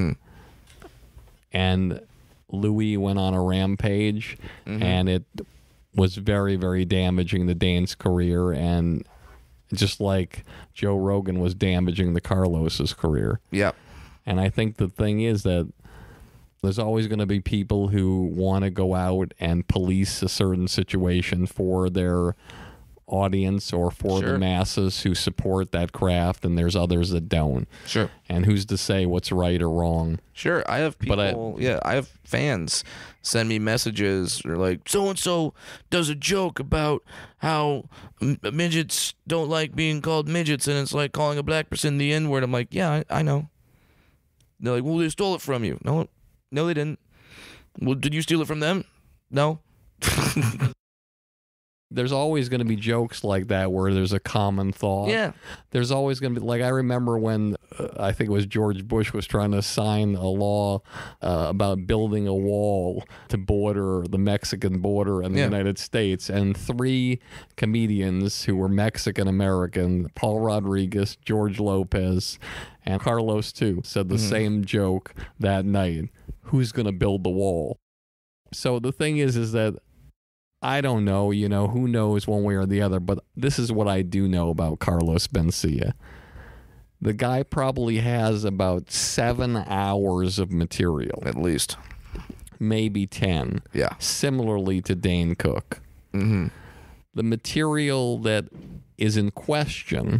And Louis went on a rampage, and it was very, very damaging to Dane's career, and just like Joe Rogan was damaging the Carlos's career. Yeah. And I think the thing is that there's always going to be people who want to go out and police a certain situation for their audience or for the masses who support that craft, and there's others that don't. Sure. And who's to say what's right or wrong? Sure. I have people, I have fans send me messages or like, so-and-so does a joke about how midgets don't like being called midgets, and it's like calling a black person the N-word. I'm like, yeah, I know. They're like, well, they stole it from you. No, they didn't. Well, did you steal it from them? No. There's always going to be jokes like that where there's a common thought. Yeah. There's always going to be, like, I remember when I think it was George Bush was trying to sign a law about building a wall to border the Mexican border and the United States. And 3 comedians who were Mexican-American, Paul Rodriguez, George Lopez, and Carlos, too, said the same joke that night. Who's going to build the wall? So the thing is that I don't know, who knows one way or the other, but this is what I do know about Carlos Mencia. The guy probably has about 7 hours of material. At least. Maybe 10. Yeah. Similarly to Dane Cook. The material that is in question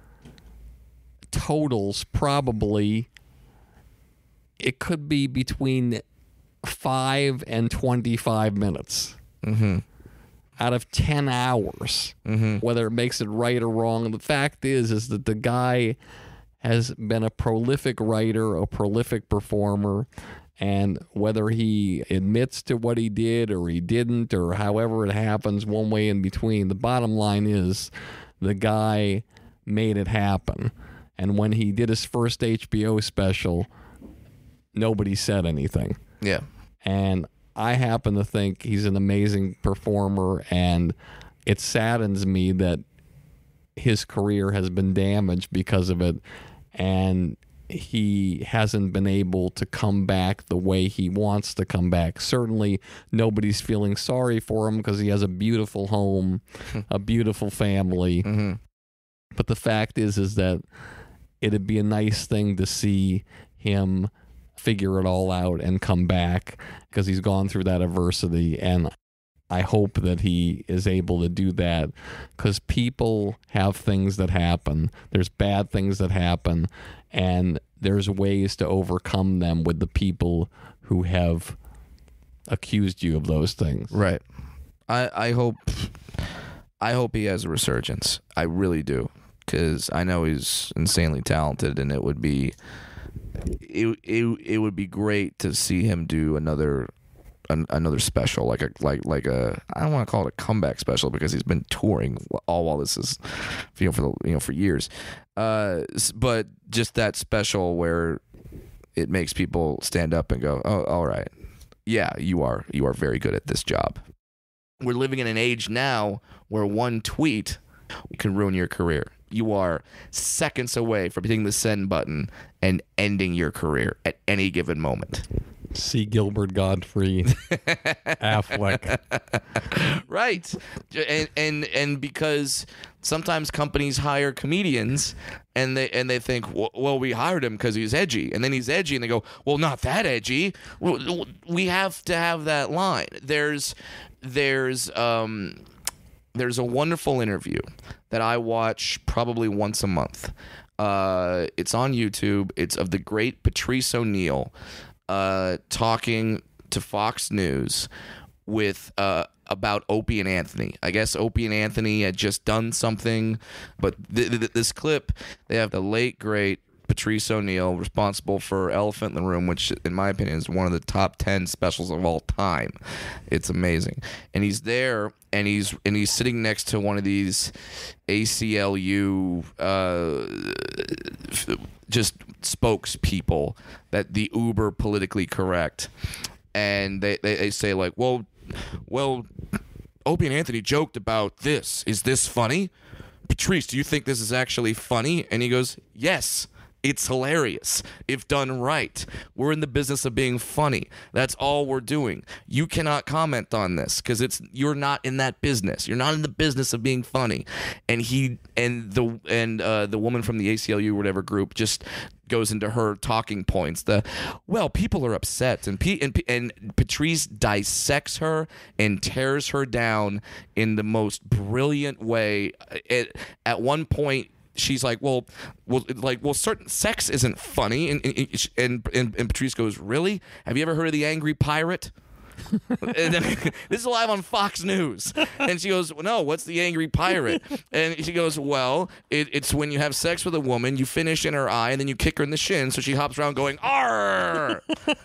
totals probably, it could be between 5 and 25 minutes. Out of 10 hours, whether it makes it right or wrong. The fact is that the guy has been a prolific writer, a prolific performer, and whether he admits to what he did or he didn't, or however it happens, one way in between, the bottom line is the guy made it happen. And when he did his first HBO special, nobody said anything. Yeah. And I happen to think he's an amazing performer, and it saddens me that his career has been damaged because of it, and he hasn't been able to come back the way he wants to come back. Certainly nobody's feeling sorry for him because he has a beautiful home, a beautiful family. Mm-hmm. But the fact is that it'd be a nice thing to see him figure it all out and come back, because he's gone through that adversity, and I hope that he is able to do that, because people have things that happen. There's bad things that happen, and there's ways to overcome them with the people who have accused you of those things. Right. I hope he has a resurgence. I really do, because I know he's insanely talented, and it would be great to see him do another special, like a I don't want to call it a comeback special, because he's been touring all while this is for years, but just that special where it makes people stand up and go, oh, all right, yeah, you are very good at this job. We're living in an age now where one tweet can ruin your career. You are seconds away from hitting the send button and ending your career at any given moment. See Gilbert Gottfried, Affleck. Right. And because sometimes companies hire comedians and they think, well, we hired him because he's edgy. And then he's edgy and they go, well, not that edgy. We have to have that line. There's a wonderful interview that I watch probably once a month. It's on YouTube. It's of the great Patrice O'Neill talking to Fox News with about Opie and Anthony. I guess Opie and Anthony had just done something, but this clip, they have the late, great Patrice O'Neill, responsible for Elephant in the Room, which in my opinion is one of the top 10 specials of all time. It's amazing. And he's there, and he's sitting next to one of these ACLU just spokespeople, that the uber politically correct, and they say like, well, Opie and Anthony joked about this. Is this funny? Patrice, do you think this is actually funny? And he goes, yes. It's hilarious if done right. We're in the business of being funny. That's all we're doing. You cannot comment on this because you're not in that business. You're not in the business of being funny. And the woman from the ACLU whatever group just goes into her talking points. People are upset, and Patrice dissects her and tears her down in the most brilliant way. At one point, she's like, well, certain sex isn't funny, and Patrice goes, really? Have you ever heard of the Angry Pirate? And then, this is live on Fox News, and she goes, well, no, what's the Angry Pirate? And she goes, well, it's when you have sex with a woman, you finish in her eye, and then you kick her in the shin, so she hops around going, arr!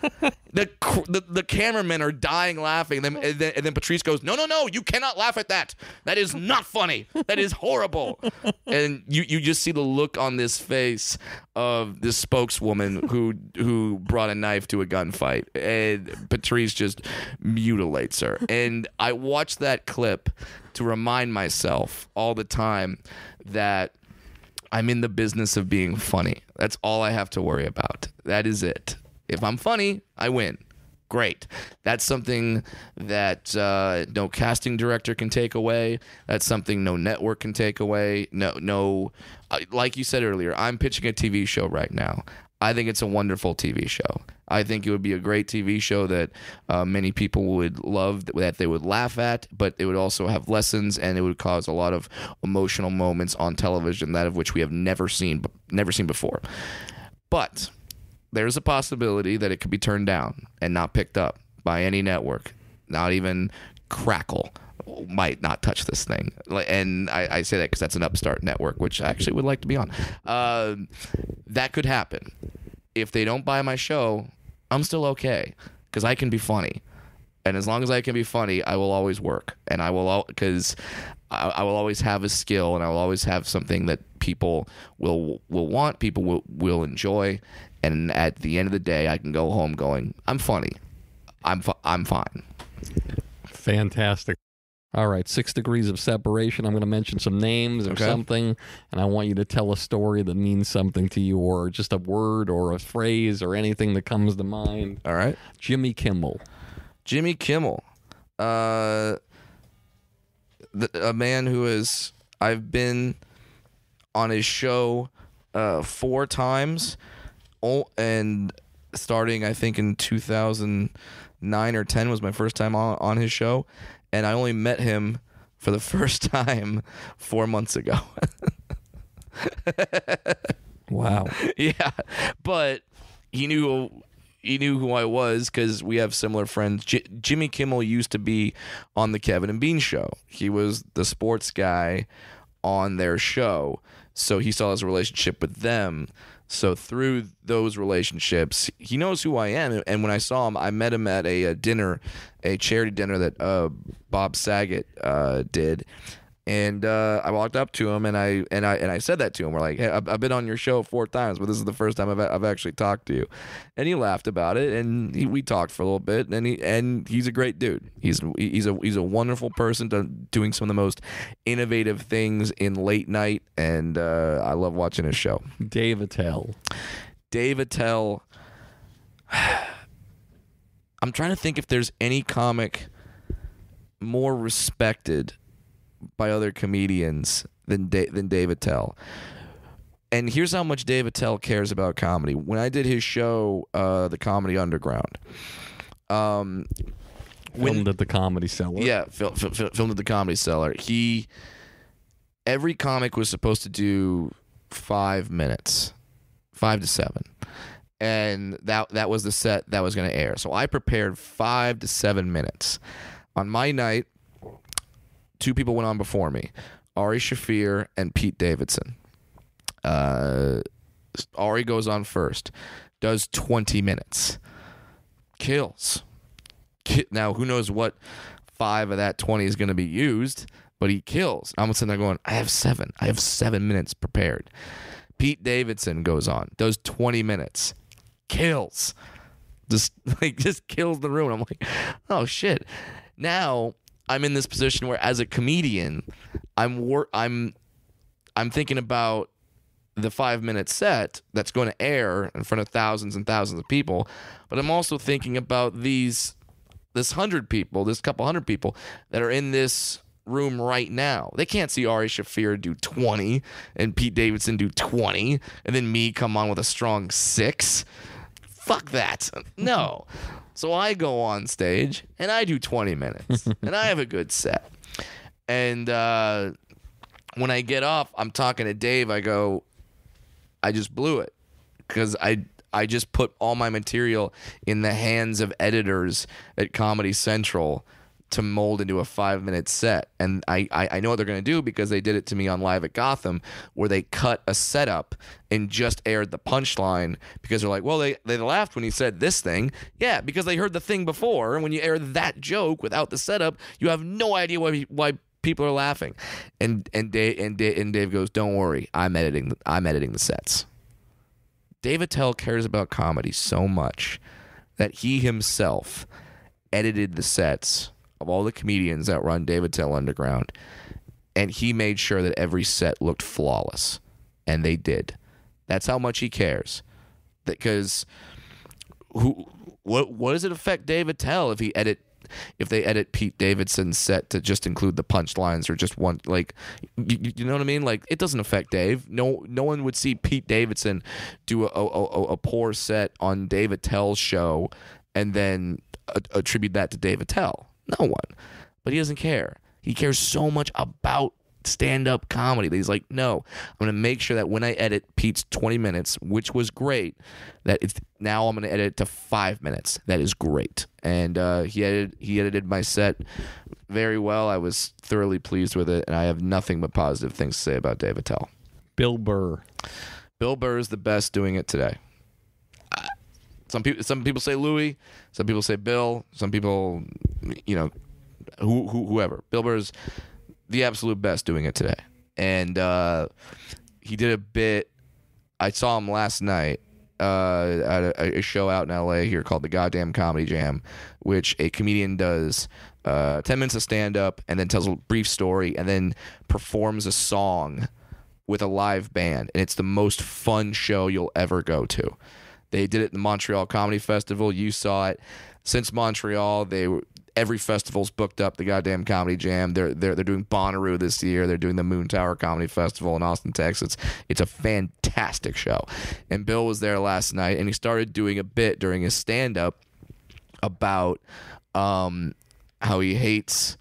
The cameramen are dying laughing, and then Patrice goes, no, you cannot laugh at that. That is not funny. That is horrible. And you just see the look on this face of this spokeswoman who brought a knife to a gunfight, and Patrice just mutilates her. And I watch that clip to remind myself all the time that I'm in the business of being funny. That's all I have to worry about. That is it. If I'm funny, I win. Great. That's something that no casting director can take away. That's something no network can take away. No. Like you said earlier, I'm pitching a TV show right now. I think it's a wonderful TV show. I think it would be a great TV show that many people would love, that they would laugh at, but it would also have lessons, and it would cause a lot of emotional moments on television, that of which we have never seen before. But there's a possibility that it could be turned down and not picked up by any network, not even Crackle, might not touch this thing. And I say that because that's an upstart network, which I actually would like to be on. That could happen. If they don't buy my show, I'm still okay because I can be funny. And as long as I can be funny, I will always work. And I will always have a skill, and I will always have something that people will want, people will enjoy. And at the end of the day, I can go home going, I'm funny. I'm fine. Fantastic. All right, 6 degrees of separation. I'm going to mention some names or something, and I want you to tell a story that means something to you, or just a word or a phrase or anything that comes to mind. All right. Jimmy Kimmel. Jimmy Kimmel. A man who I've been on his show 4 times, and starting, I think, in 2009 or 10 was my first time on his show. And I only met him for the first time 4 months ago. Wow. Yeah. But he knew who I was because we have similar friends. Jimmy Kimmel used to be on the Kevin and Bean show. He was the sports guy on their show. So he saw his relationship with them. So through those relationships, he knows who I am. And when I saw him, I met him at a dinner, a charity dinner that Bob Saget did. And I walked up to him and I said that to him. We're like, hey, I've been on your show 4 times, but this is the first time I've actually talked to you. And he laughed about it, and we talked for a little bit. And he's a great dude. He's a wonderful person, doing some of the most innovative things in late night. And I love watching his show. Dave Attell. Dave Attell. I'm trying to think if there's any comic more respected by other comedians than Dave Attell. And here's how much Dave Attell cares about comedy. When I did his show, The Comedy Underground, filmed at the Comedy Cellar. Yeah, filmed at the Comedy Cellar. Every comic was supposed to do 5 minutes, 5 to 7. And that was the set that was going to air. So I prepared 5 to 7 minutes. On my night, 2 people went on before me, Ari Shaffir and Pete Davidson. Ari goes on first, does 20 minutes, kills. Now, who knows what 5 of that 20 is going to be used, but he kills. I'm sitting there going, I have 7 minutes prepared. Pete Davidson goes on, does 20 minutes, kills. Just kills the room. I'm like, oh, shit. Now I'm in this position where, as a comedian, I'm thinking about the 5-minute set that's going to air in front of thousands and thousands of people, but I'm also thinking about this 100 people, this couple 100 people that are in this room right now. They can't see Ari Shaffir do 20 and Pete Davidson do 20 and then me come on with a strong 6. Fuck that. No. So I go on stage and I do 20 minutes and I have a good set. And when I get off, I'm talking to Dave. I go, I just blew it because I just put all my material in the hands of editors at Comedy Central to mold into a 5-minute set. And I know what they're going to do because they did it to me on Live at Gotham, where they cut a setup and just aired the punchline because they're like, well, they laughed when he said this thing. Yeah, because they heard the thing before. And when you air that joke without the setup, you have no idea why people are laughing. And Dave goes, don't worry, I'm editing the sets. Dave Attell cares about comedy so much that he himself edited the sets of all the comedians that run Dave Attell Underground, and he made sure that every set looked flawless, and they did. That's how much he cares. Because what does it affect Dave Attell if they edit Pete Davidson's set to just include the punchlines or just one, like, you know what I mean? Like, it doesn't affect Dave. No one would see Pete Davidson do a poor set on Dave Attell's show and then attribute that to Dave Attell. No one. But he doesn't care. He cares so much about stand-up comedy. He's like, no, I'm going to make sure that when I edit Pete's 20 minutes, which was great, that it's now I'm going to edit it to 5 minutes. That is great. And he edited my set very well. I was thoroughly pleased with it, and I have nothing but positive things to say about Dave Attell. Bill Burr. Bill Burr is the best doing it today. Some people say Louis, some people say Bill, some people, whoever. Bill Burr's the absolute best doing it today. And he did a bit. I saw him last night at a show out in LA here called the Goddamn Comedy Jam, which a comedian does 10 minutes of stand-up and then tells a brief story and then performs a song with a live band. And it's the most fun show you'll ever go to. They did it in the Montreal Comedy Festival. You saw it. Since Montreal, every festival's booked up the Goddamn Comedy Jam. They're doing Bonnaroo this year. They're doing the Moon Tower Comedy Festival in Austin, Texas. It's a fantastic show. And Bill was there last night, and he started doing a bit during his stand-up about how he hates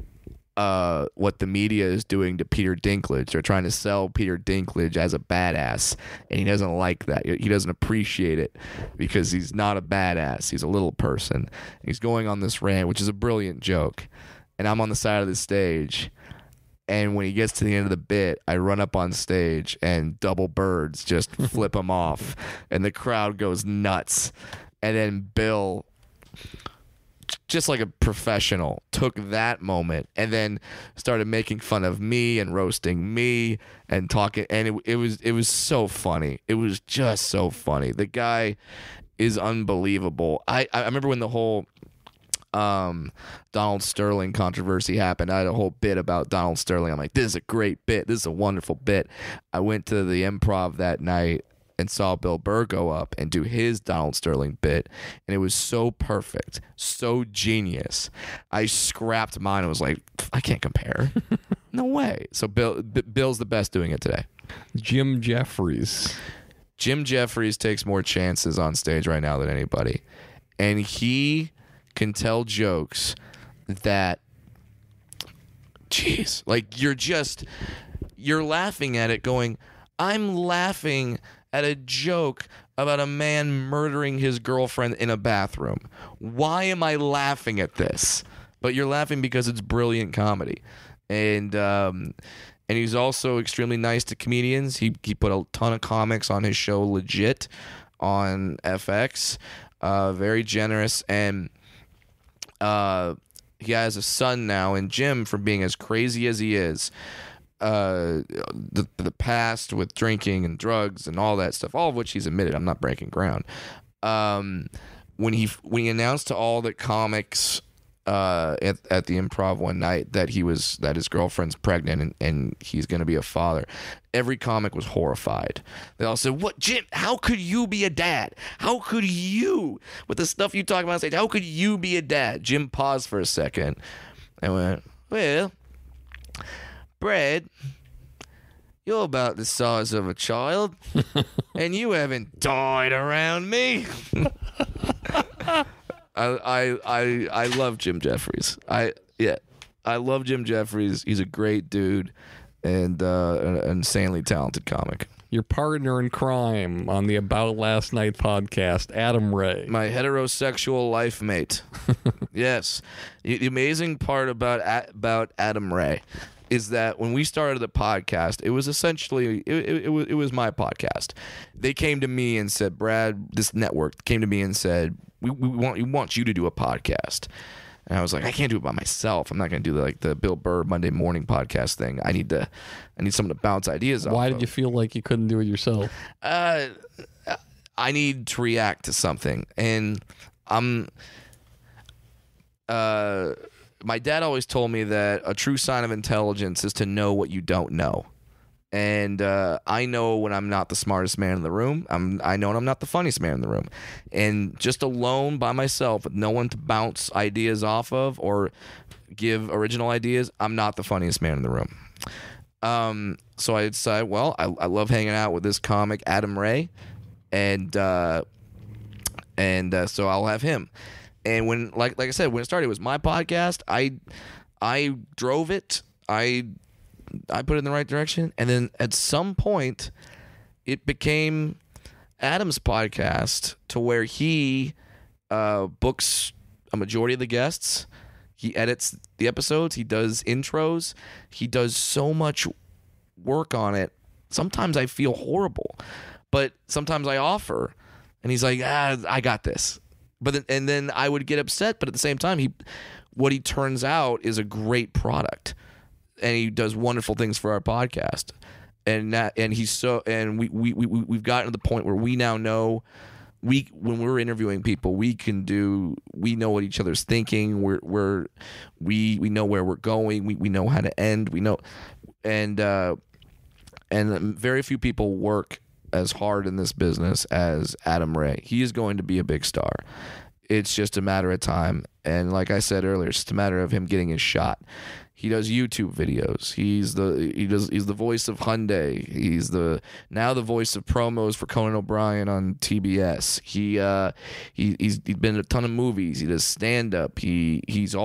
what the media is doing to Peter Dinklage. They're trying to sell Peter Dinklage as a badass, and he doesn't like that. He doesn't appreciate it because he's not a badass. He's a little person. He's going on this rant, which is a brilliant joke, and I'm on the side of the stage, and when he gets to the end of the bit, I run up on stage and double birds just flip him off, and the crowd goes nuts. And then Bill, just like a professional, took that moment and then started making fun of me and roasting me and talking, and it was so funny. It was just so funny. The guy is unbelievable. I remember when the whole Donald Sterling controversy happened. I had a whole bit about Donald Sterling. I'm like, this is a great bit. This is a wonderful bit. I went to the Improv that night and saw Bill Burr go up and do his Donald Sterling bit, and it was so perfect, so genius. I scrapped mine and was like, I can't compare. No way. So Bill's the best doing it today. Jim Jeffries. Jim Jeffries takes more chances on stage right now than anybody, and he can tell jokes that, jeez, like you're laughing at it going, I'm laughing at a joke about a man murdering his girlfriend in a bathroom. Why am I laughing at this? But you're laughing because it's brilliant comedy. And he's also extremely nice to comedians. He put a ton of comics on his show Legit on FX. Very generous. And he has a son now. And Jim, for being as crazy as he is, the past with drinking and drugs and all that stuff, all of which he's admitted, I'm not breaking ground. When he announced to all the comics at the Improv one night that his girlfriend's pregnant and he's going to be a father, every comic was horrified. They all said, "What, Jim? How could you be a dad? How could you, with the stuff you talk about on stage? How could you be a dad?" Jim paused for a second and went, "Well, Brad, you're about the size of a child, and you haven't died around me." I love Jim Jeffries. I love Jim Jeffries. He's a great dude and an insanely talented comic. Your partner in crime on the About Last Night podcast, Adam Ray. My heterosexual life mate. Yes. The amazing part about Adam Ray is that when we started the podcast, it was essentially it was my podcast. They came to me and said, Brad, this network came to me and said, we want you to do a podcast. And I was like, I can't do it by myself. I'm not going to do the Bill Burr Monday morning podcast thing. I need someone to bounce ideas off. Why did you feel like you couldn't do it yourself? I need to react to something, and my dad always told me that a true sign of intelligence is to know what you don't know. And I know when I'm not the smartest man in the room. I know when I'm not the funniest man in the room. And just alone by myself with no one to bounce ideas off of or give original ideas, I'm not the funniest man in the room. So I decided, well, I love hanging out with this comic, Adam Ray. And so I'll have him. And when, like I said, when it started, it was my podcast. I drove it. I I put it in the right direction. And then at some point, it became Adam's podcast to where he books a majority of the guests. He edits the episodes. He does intros. He does so much work on it. Sometimes I feel horrible, but sometimes I offer, and he's like, I got this. And then I would get upset, but at the same time, what he turns out is a great product, and he does wonderful things for our podcast. And we've gotten to the point where we now know. When we're interviewing people, we know what each other's thinking. We know where we're going. We know how to end. We know, and very few people work as hard in this business as Adam Ray. He is going to be a big star. It's just a matter of time. And like I said earlier, it's just a matter of him getting his shot. He does YouTube videos. He's the voice of Hyundai. He's now the voice of promos for Conan O'Brien on TBS. He's been in a ton of movies. He does stand up. He's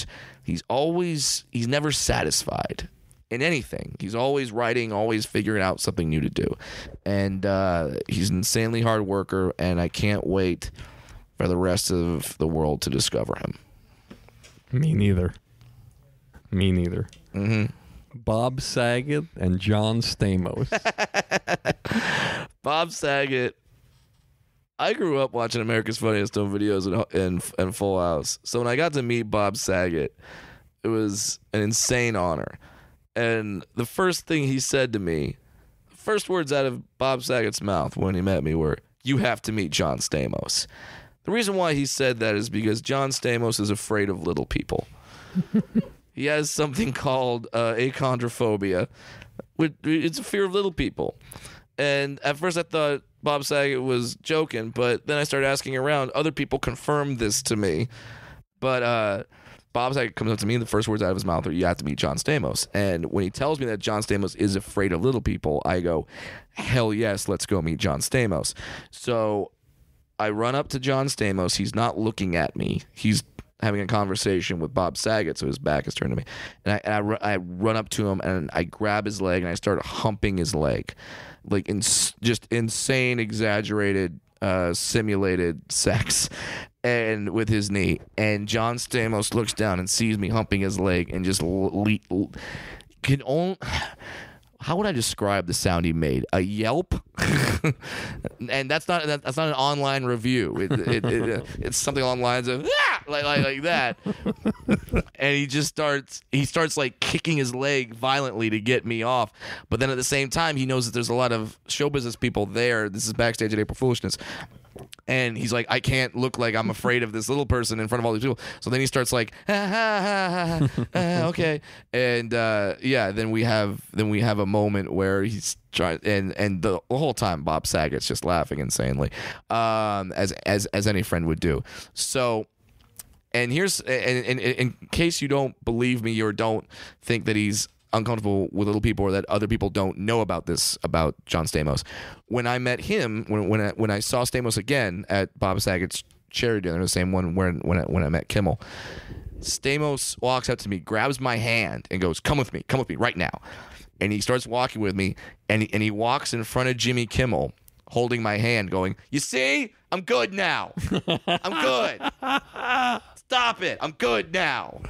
never satisfied in anything. He's always writing, always figuring out something new to do. And he's an insanely hard worker, and I can't wait for the rest of the world to discover him. Me neither. Mm-hmm. Bob Saget and John Stamos. Bob Saget. I grew up watching America's Funniest Home Videos and Full House. So when I got to meet Bob Saget, it was an insane honor. And the first thing he said to me, first words out of Bob Saget's mouth when he met me were, "You have to meet John Stamos." The reason why he said that is because John Stamos is afraid of little people. He has something called achondroplasia. It's a fear of little people. And at first I thought Bob Saget was joking, but then I started asking around. Other people confirmed this to me. But Bob Saget comes up to me, and the first words out of his mouth are, "You have to meet John Stamos." And when he tells me that John Stamos is afraid of little people, I go, hell yes, let's go meet John Stamos. So I run up to John Stamos. He's not looking at me. He's having a conversation with Bob Saget, so his back is turned to me. And I run up to him, and I grab his leg, and I start humping his leg. Like just insane, exaggerated, simulated sex and with his knee. And John Stamos looks down and sees me humping his leg and just how would I describe the sound he made? A yelp? And that's not an online review. It's something along the lines of like that. And he starts like kicking his leg violently to get me off. But then at the same time, he knows that there's a lot of show business people there. This is backstage at April Foolishness. And he's like, I can't look like I'm afraid of this little person in front of all these people. So then he starts like, okay. And then we have a moment where he's trying, and the whole time Bob Saget's just laughing insanely, as any friend would do. So, and here's, and in case you don't believe me or don't think that he's uncomfortable with little people or that other people don't know about this about John Stamos, when I met him, when I saw Stamos again at Bob Saget's charity dinner, the same one when I met Kimmel, Stamos walks up to me, grabs my hand, and goes, come with me right now. And he starts walking with me, and he walks in front of Jimmy Kimmel, holding my hand, going, "You see, I'm good now. I'm good. Stop it. I'm good now."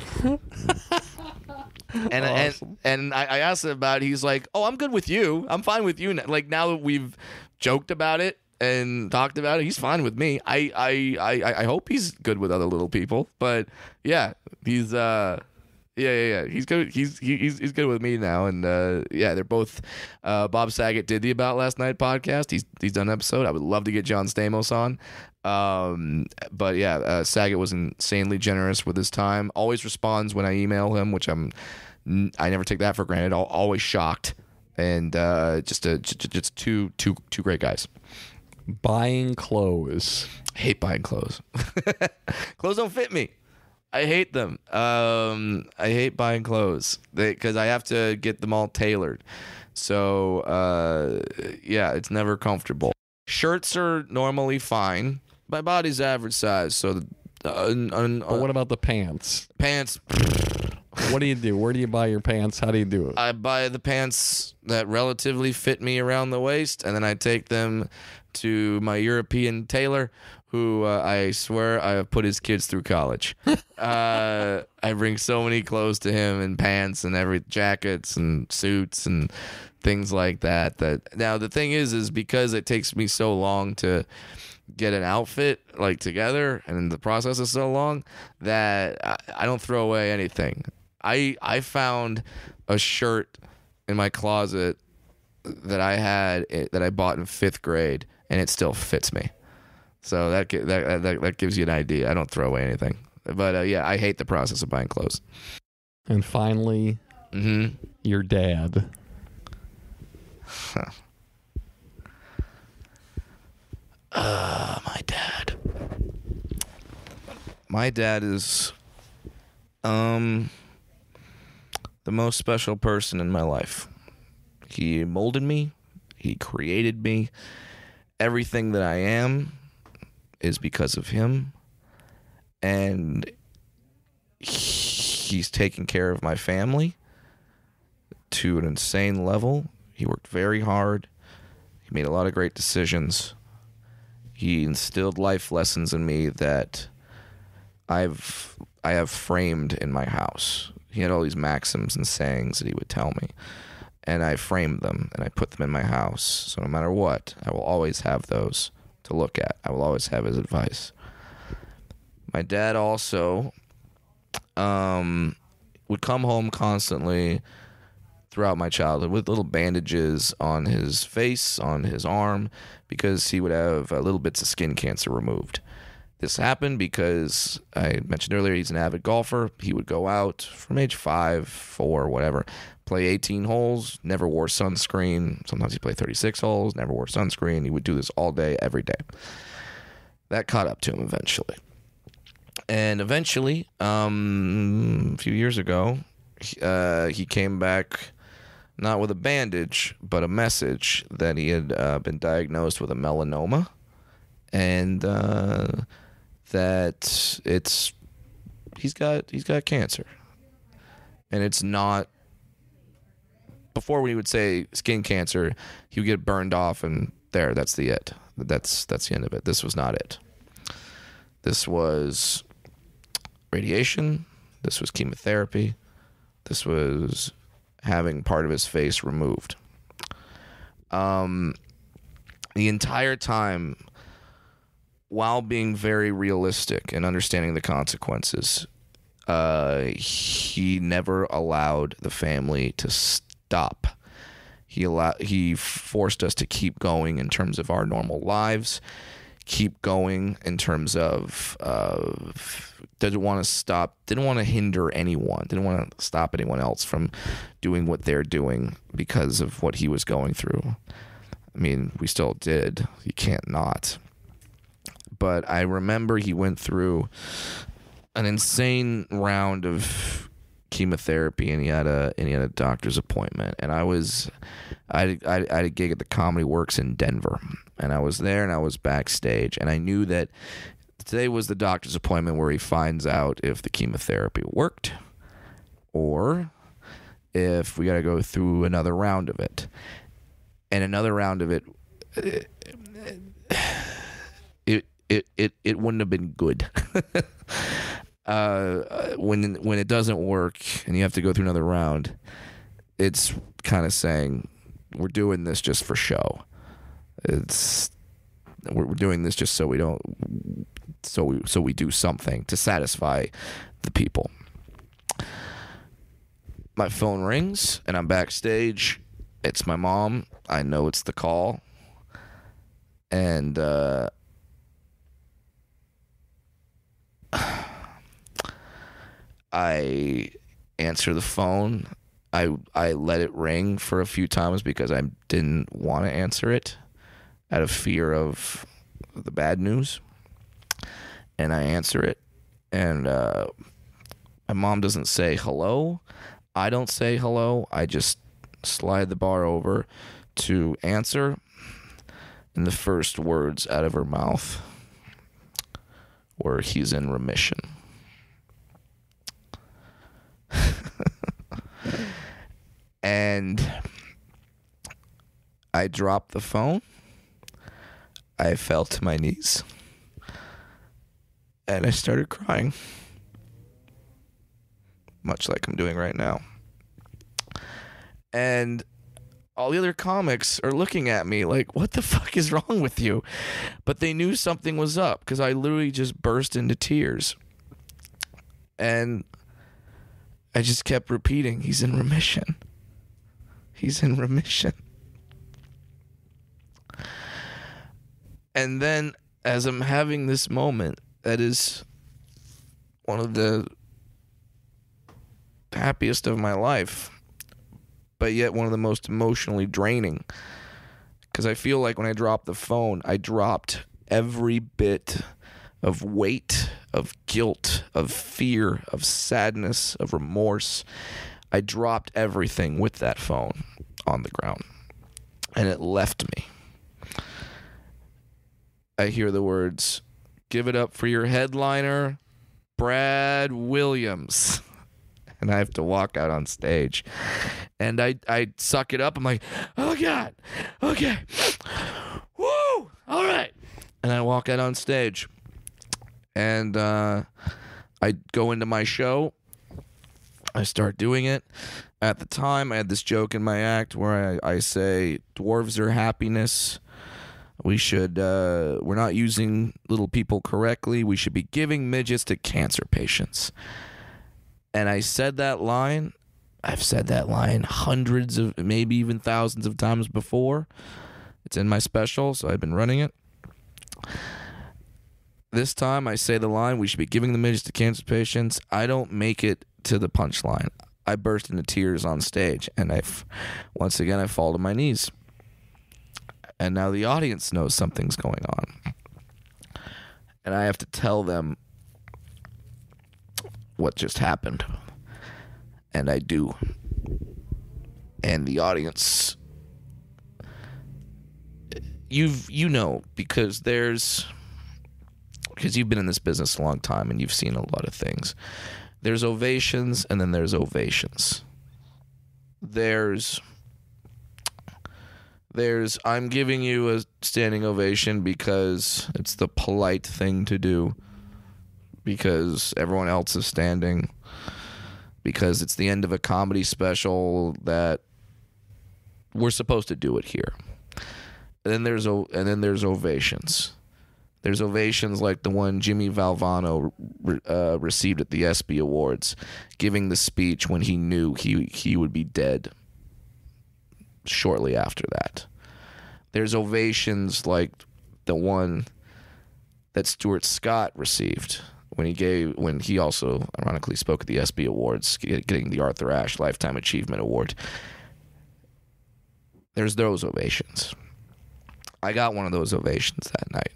And awesome. and I asked him about it. He's like, "Oh, I'm good with you. I'm fine with you. Like, now that we've joked about it and talked about it, he's fine with me. I hope he's good with other little people. But yeah, he's he's good. He's good with me now. And they're both. Bob Saget did the About Last Night podcast. He's done an episode. I would love to get John Stamos on. But yeah, Saget was insanely generous with his time. Always responds when I email him, which I never take that for granted. Always shocked, and just two great guys. Buying clothes. I hate buying clothes. Clothes don't fit me. I hate them. I hate buying clothes because I have to get them all tailored. So it's never comfortable. Shirts are normally fine. My body's average size, so. But what about the pants? Pants. What do you do? Where do you buy your pants? How do you do it? I buy the pants that relatively fit me around the waist, and then I take them to my European tailor, who I swear I have put his kids through college. I bring so many clothes to him, and pants and jackets and suits and things like that. Now the thing is because it takes me so long to get an outfit like together, and the process is so long that I don't throw away anything. I found a shirt in my closet that I bought in 5th grade, and it still fits me. So that gives you an idea. I don't throw away anything. But yeah, I hate the process of buying clothes. And finally, your dad. My dad. My dad is the most special person in my life. He molded me. He created me. Everything that I am is because of him. And he's taken care of my family to an insane level. He worked very hard. He made a lot of great decisions. He instilled life lessons in me that I have framed in my house. He had all these maxims and sayings that he would tell me, and I framed them and I put them in my house. So no matter what, I will always have those to look at. I will always have his advice. My dad also would come home constantly throughout my childhood with little bandages on his face, on his arm, because he would have little bits of skin cancer removed. This happened because I mentioned earlier he's an avid golfer. He would go out from age 5, 4, whatever, play 18 holes, never wore sunscreen. Sometimes he'd play 36 holes, never wore sunscreen. He would do this all day, every day. That caught up to him eventually. And eventually, a few years ago, he came back not with a bandage, but a message that he had been diagnosed with a melanoma, and that he's got cancer, and it's not. Before, when he would say skin cancer, he would get burned off, and that's the it. That's the end of it. This was not it. This was radiation. This was chemotherapy. This was having part of his face removed. The entire time, while being very realistic and understanding the consequences, he never allowed the family to stop. He forced us to keep going in terms of our normal lives, keep going in terms of didn't want to stop, didn't want to hinder anyone, didn't want to stop anyone else from doing what they're doing because of what he was going through. I mean, we still did. You can't not. But I remember he went through an insane round of chemotherapy, and he had a doctor's appointment. And I had a gig at the Comedy Works in Denver, and I was there, and I was backstage, and I knew that today was the doctor's appointment where he finds out if the chemotherapy worked or if we got to go through another round of it. And another round of it, it wouldn't have been good. When it doesn't work and you have to go through another round, it's kind of saying we're doing this just for show. We're doing this just so we do something to satisfy the people. My phone rings and I'm backstage. It's my mom. I know it's the call. And I answer the phone. I let it ring for a few times because I didn't want to answer it out of fear of the bad news. And I answer it, and my mom doesn't say hello. I don't say hello. I just slide the bar over to answer, and the first words out of her mouth were, "He's in remission." And I dropped the phone. I fell to my knees. And I started crying. Much like I'm doing right now. And all the other comics are looking at me like, what the fuck is wrong with you? But they knew something was up because I literally just burst into tears. And I just kept repeating, he's in remission. He's in remission. And then as I'm having this moment, that is one of the happiest of my life, but yet one of the most emotionally draining, because I feel like when I dropped the phone, I dropped every bit of weight, of guilt, of fear, of sadness, of remorse. I dropped everything with that phone on the ground, and it left me. I hear the words, "Give it up for your headliner, Brad Williams." And I have to walk out on stage. And I suck it up. I'm like, oh, God. Okay. Woo! All right. And I walk out on stage. And I go into my show. I start doing it. At the time, I had this joke in my act where I say, dwarves are happiness. We're not using little people correctly. We should be giving midgets to cancer patients. And I said that line. I've said that line hundreds of, maybe even thousands of times before. It's in my special, so I've been running it. This time I say the line, we should be giving the midgets to cancer patients. I don't make it to the punchline. I burst into tears on stage, and once again I fall to my knees. And now the audience knows something's going on. And I have to tell them what just happened. And I do. And the audience, you know, because you've been in this business a long time and you've seen a lot of things. There's ovations and then there's ovations. There's I'm giving you a standing ovation because it's the polite thing to do, because everyone else is standing, because it's the end of a comedy special that we're supposed to do it here. And then there's ovations. There's ovations like the one Jimmy Valvano received at the ESPY Awards, giving the speech when he knew he would be dead shortly after that. There's ovations like the one that Stuart Scott received when he also ironically spoke at the ESPY Awards, getting the Arthur Ashe Lifetime Achievement Award. There's those ovations. I got one of those ovations that night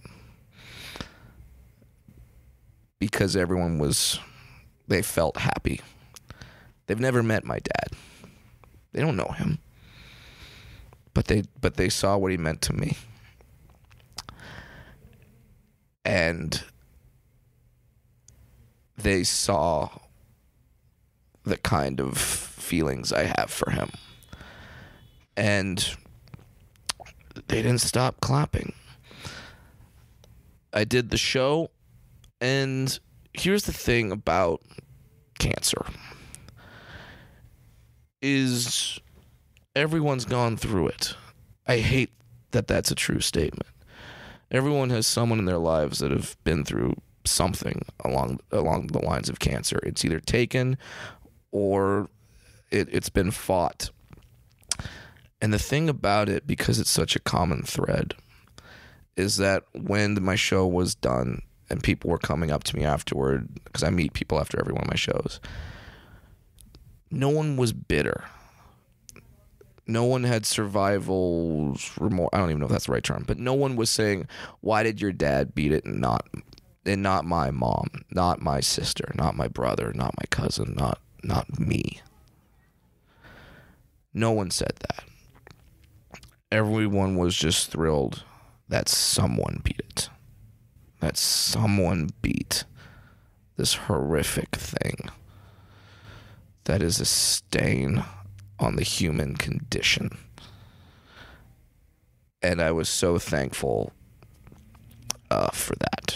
because they felt happy. They've never met my dad. They don't know him. But they saw what he meant to me. And they saw the kind of feelings I have for him. And they didn't stop clapping. I did the show, and here's the thing about cancer. Is everyone's gone through it. I hate that that's a true statement. Everyone has someone in their lives that have been through something along the lines of cancer. It's either taken or it's been fought. And the thing about it, because it's such a common thread, is that when my show was done and people were coming up to me afterward, because I meet people after every one of my shows, no one was bitter. No one had survival remorse. I don't even know if that's the right term, but no one was saying, why did your dad beat it and not my mom, not my sister, not my brother, not my cousin, not me. No one said that. Everyone was just thrilled that someone beat it. That someone beat this horrific thing that is a stain on the human condition. And I was so thankful for that.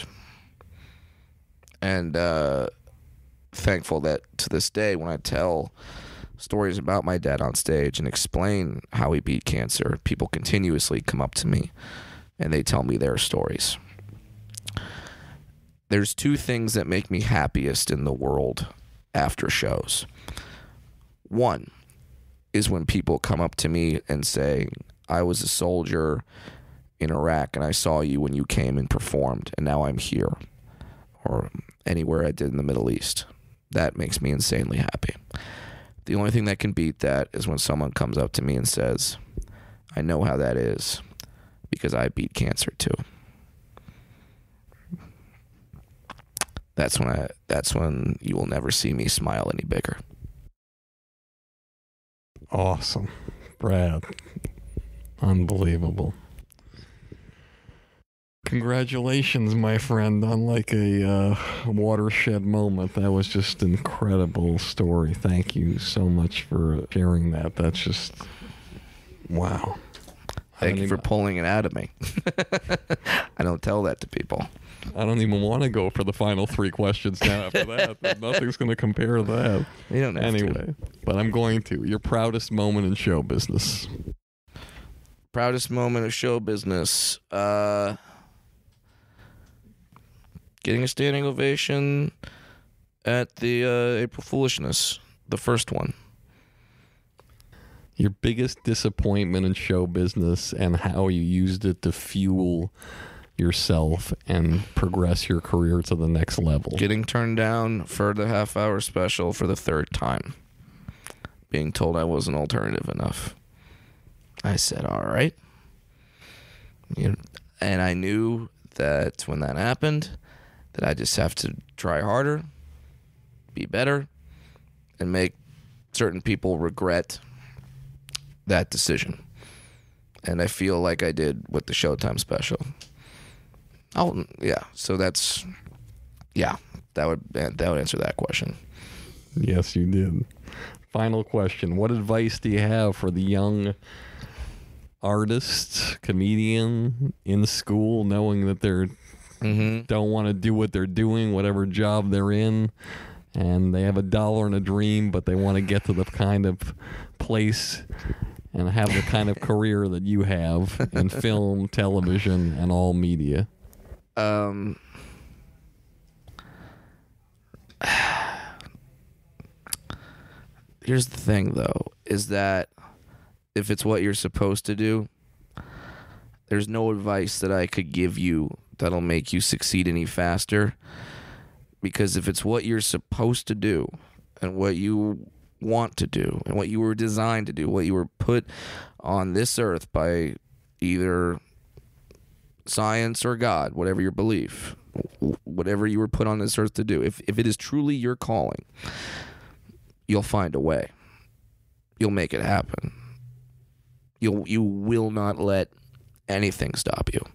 And thankful that to this day, when I tell stories about my dad on stage and explain how he beat cancer, people continuously come up to me and they tell me their stories. There's two things that make me happiest in the world after shows. One is when people come up to me and say, I was a soldier in Iraq and I saw you when you came and performed and now I'm here. Or anywhere I did in the Middle East. That makes me insanely happy. The only thing that can beat that is when someone comes up to me and says, I know how that is because I beat cancer too. That's when you will never see me smile any bigger. Awesome. Brad. Unbelievable. Congratulations, my friend, on like a watershed moment. That was just an incredible story. Thank you so much for sharing that. That's just, wow. Thank you for pulling it out of me. I don't tell that to people. I don't even want to go for the final three questions now after that. Nothing's going to compare to that. You don't have anyway, but I'm going to. Your proudest moment in show business. Proudest moment of show business. Getting a standing ovation at the April Foolishness, the first one. Your biggest disappointment in show business and how you used it to fuel yourself and progress your career to the next level. Getting turned down for the half-hour special for the third time. Being told I wasn't alternative enough. I said, all right. And I knew that when that happened, that I just have to try harder, be better, and make certain people regret that decision. And I feel like I did with the Showtime special. So that's, that would answer that question. Yes, you did. Final question. What advice do you have for the young artist, comedian in school, knowing that they're don't want to do what they're doing, whatever job they're in, and they have $1 and a dream, but they want to get to the kind of place and have the kind of career that you have in film, television, and all media? Here's the thing, though, is that if it's what you're supposed to do, there's no advice that I could give you that'll make you succeed any faster. Because if it's what you're supposed to do and what you want to do and what you were designed to do, what you were put on this earth by either science or God, whatever your belief, whatever you were put on this earth to do, if it is truly your calling, you'll find a way. You'll make it happen. You will not let anything stop you.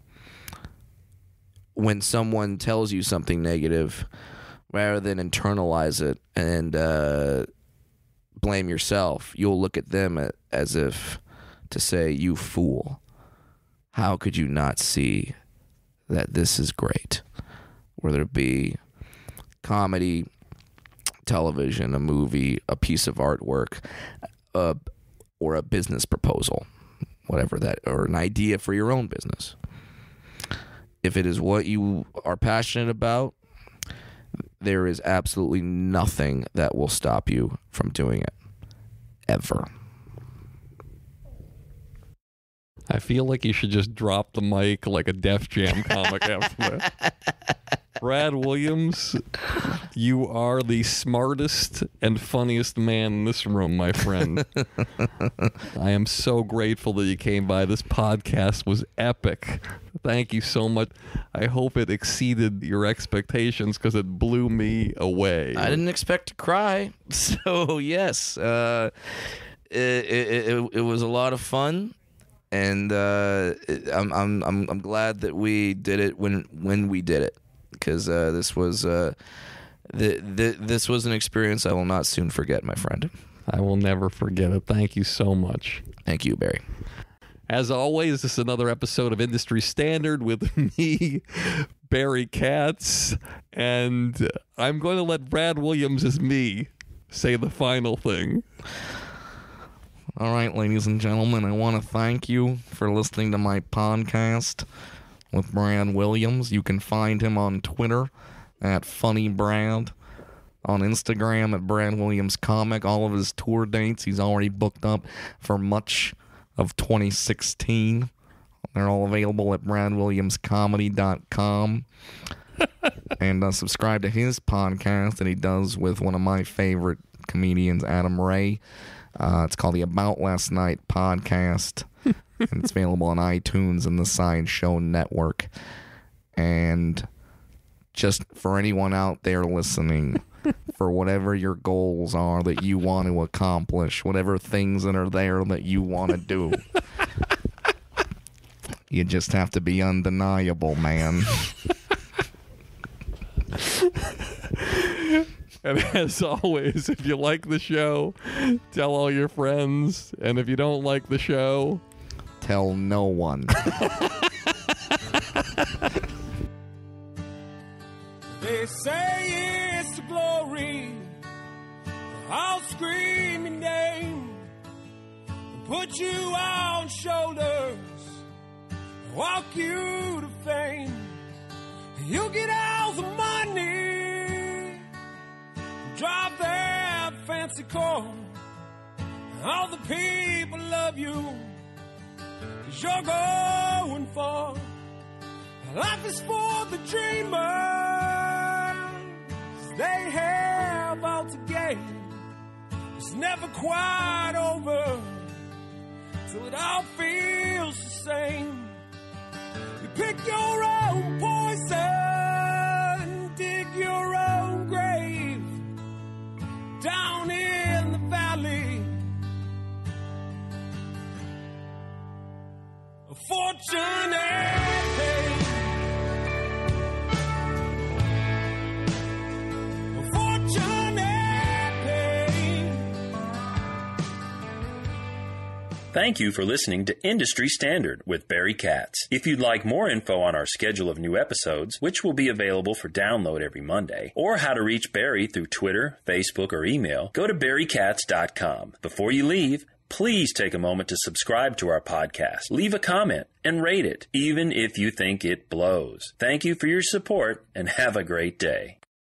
When someone tells you something negative, rather than internalize it and blame yourself, you'll look at them as if to say, you fool. How could you not see that this is great? Whether it be comedy, television, a movie, a piece of artwork, or a business proposal, whatever that, or an idea for your own business. If it is what you are passionate about, there is absolutely nothing that will stop you from doing it. Ever. I feel like you should just drop the mic like a Def Jam comic after that. Brad Williams, you are the smartest and funniest man in this room, my friend. I am so grateful that you came by. This podcast was epic. Thank you so much. I hope it exceeded your expectations because it blew me away. I didn't expect to cry. So, yes, it was a lot of fun. And I'm glad that we did it when we did it, because this was an experience I will not soon forget, my friend. I will never forget it. Thank you so much. Thank you, Barry. As always, this is another episode of Industry Standard with me, Barry Katz, and I'm going to let Brad Williams as me say the final thing. All right, ladies and gentlemen, I want to thank you for listening to my podcast with Brad Williams. You can find him on Twitter at FunnyBrad, on Instagram at Brad Williams Comic. All of his tour dates he's already booked up for much of 2016. They're all available at bradwilliamscomedy.com. And subscribe to his podcast that he does with one of my favorite comedians, Adam Ray. It's called the About Last Night podcast. And it's available on iTunes and the Sideshow Network. And just for anyone out there listening, for whatever your goals are that you want to accomplish, whatever things that are there that you want to do, you just have to be undeniable, man. And as always, if you like the show, tell all your friends. And if you don't like the show, tell no one. They say it's the glory. I'll scream your name, put you on shoulders, walk you to fame. You get all the money, drive that fancy car. All the people love you, 'cause you're going far. Life is for the dreamers. They have all to gain. It's never quite over till it all feels the same. You pick your own poison, dig your own grave down in the valley. A fortune and pain. Thank you for listening to Industry Standard with Barry Katz. If you'd like more info on our schedule of new episodes, which will be available for download every Monday, or how to reach Barry through Twitter, Facebook, or email, go to barrykatz.com. Before you leave, please take a moment to subscribe to our podcast, leave a comment, and rate it, even if you think it blows. Thank you for your support, and have a great day.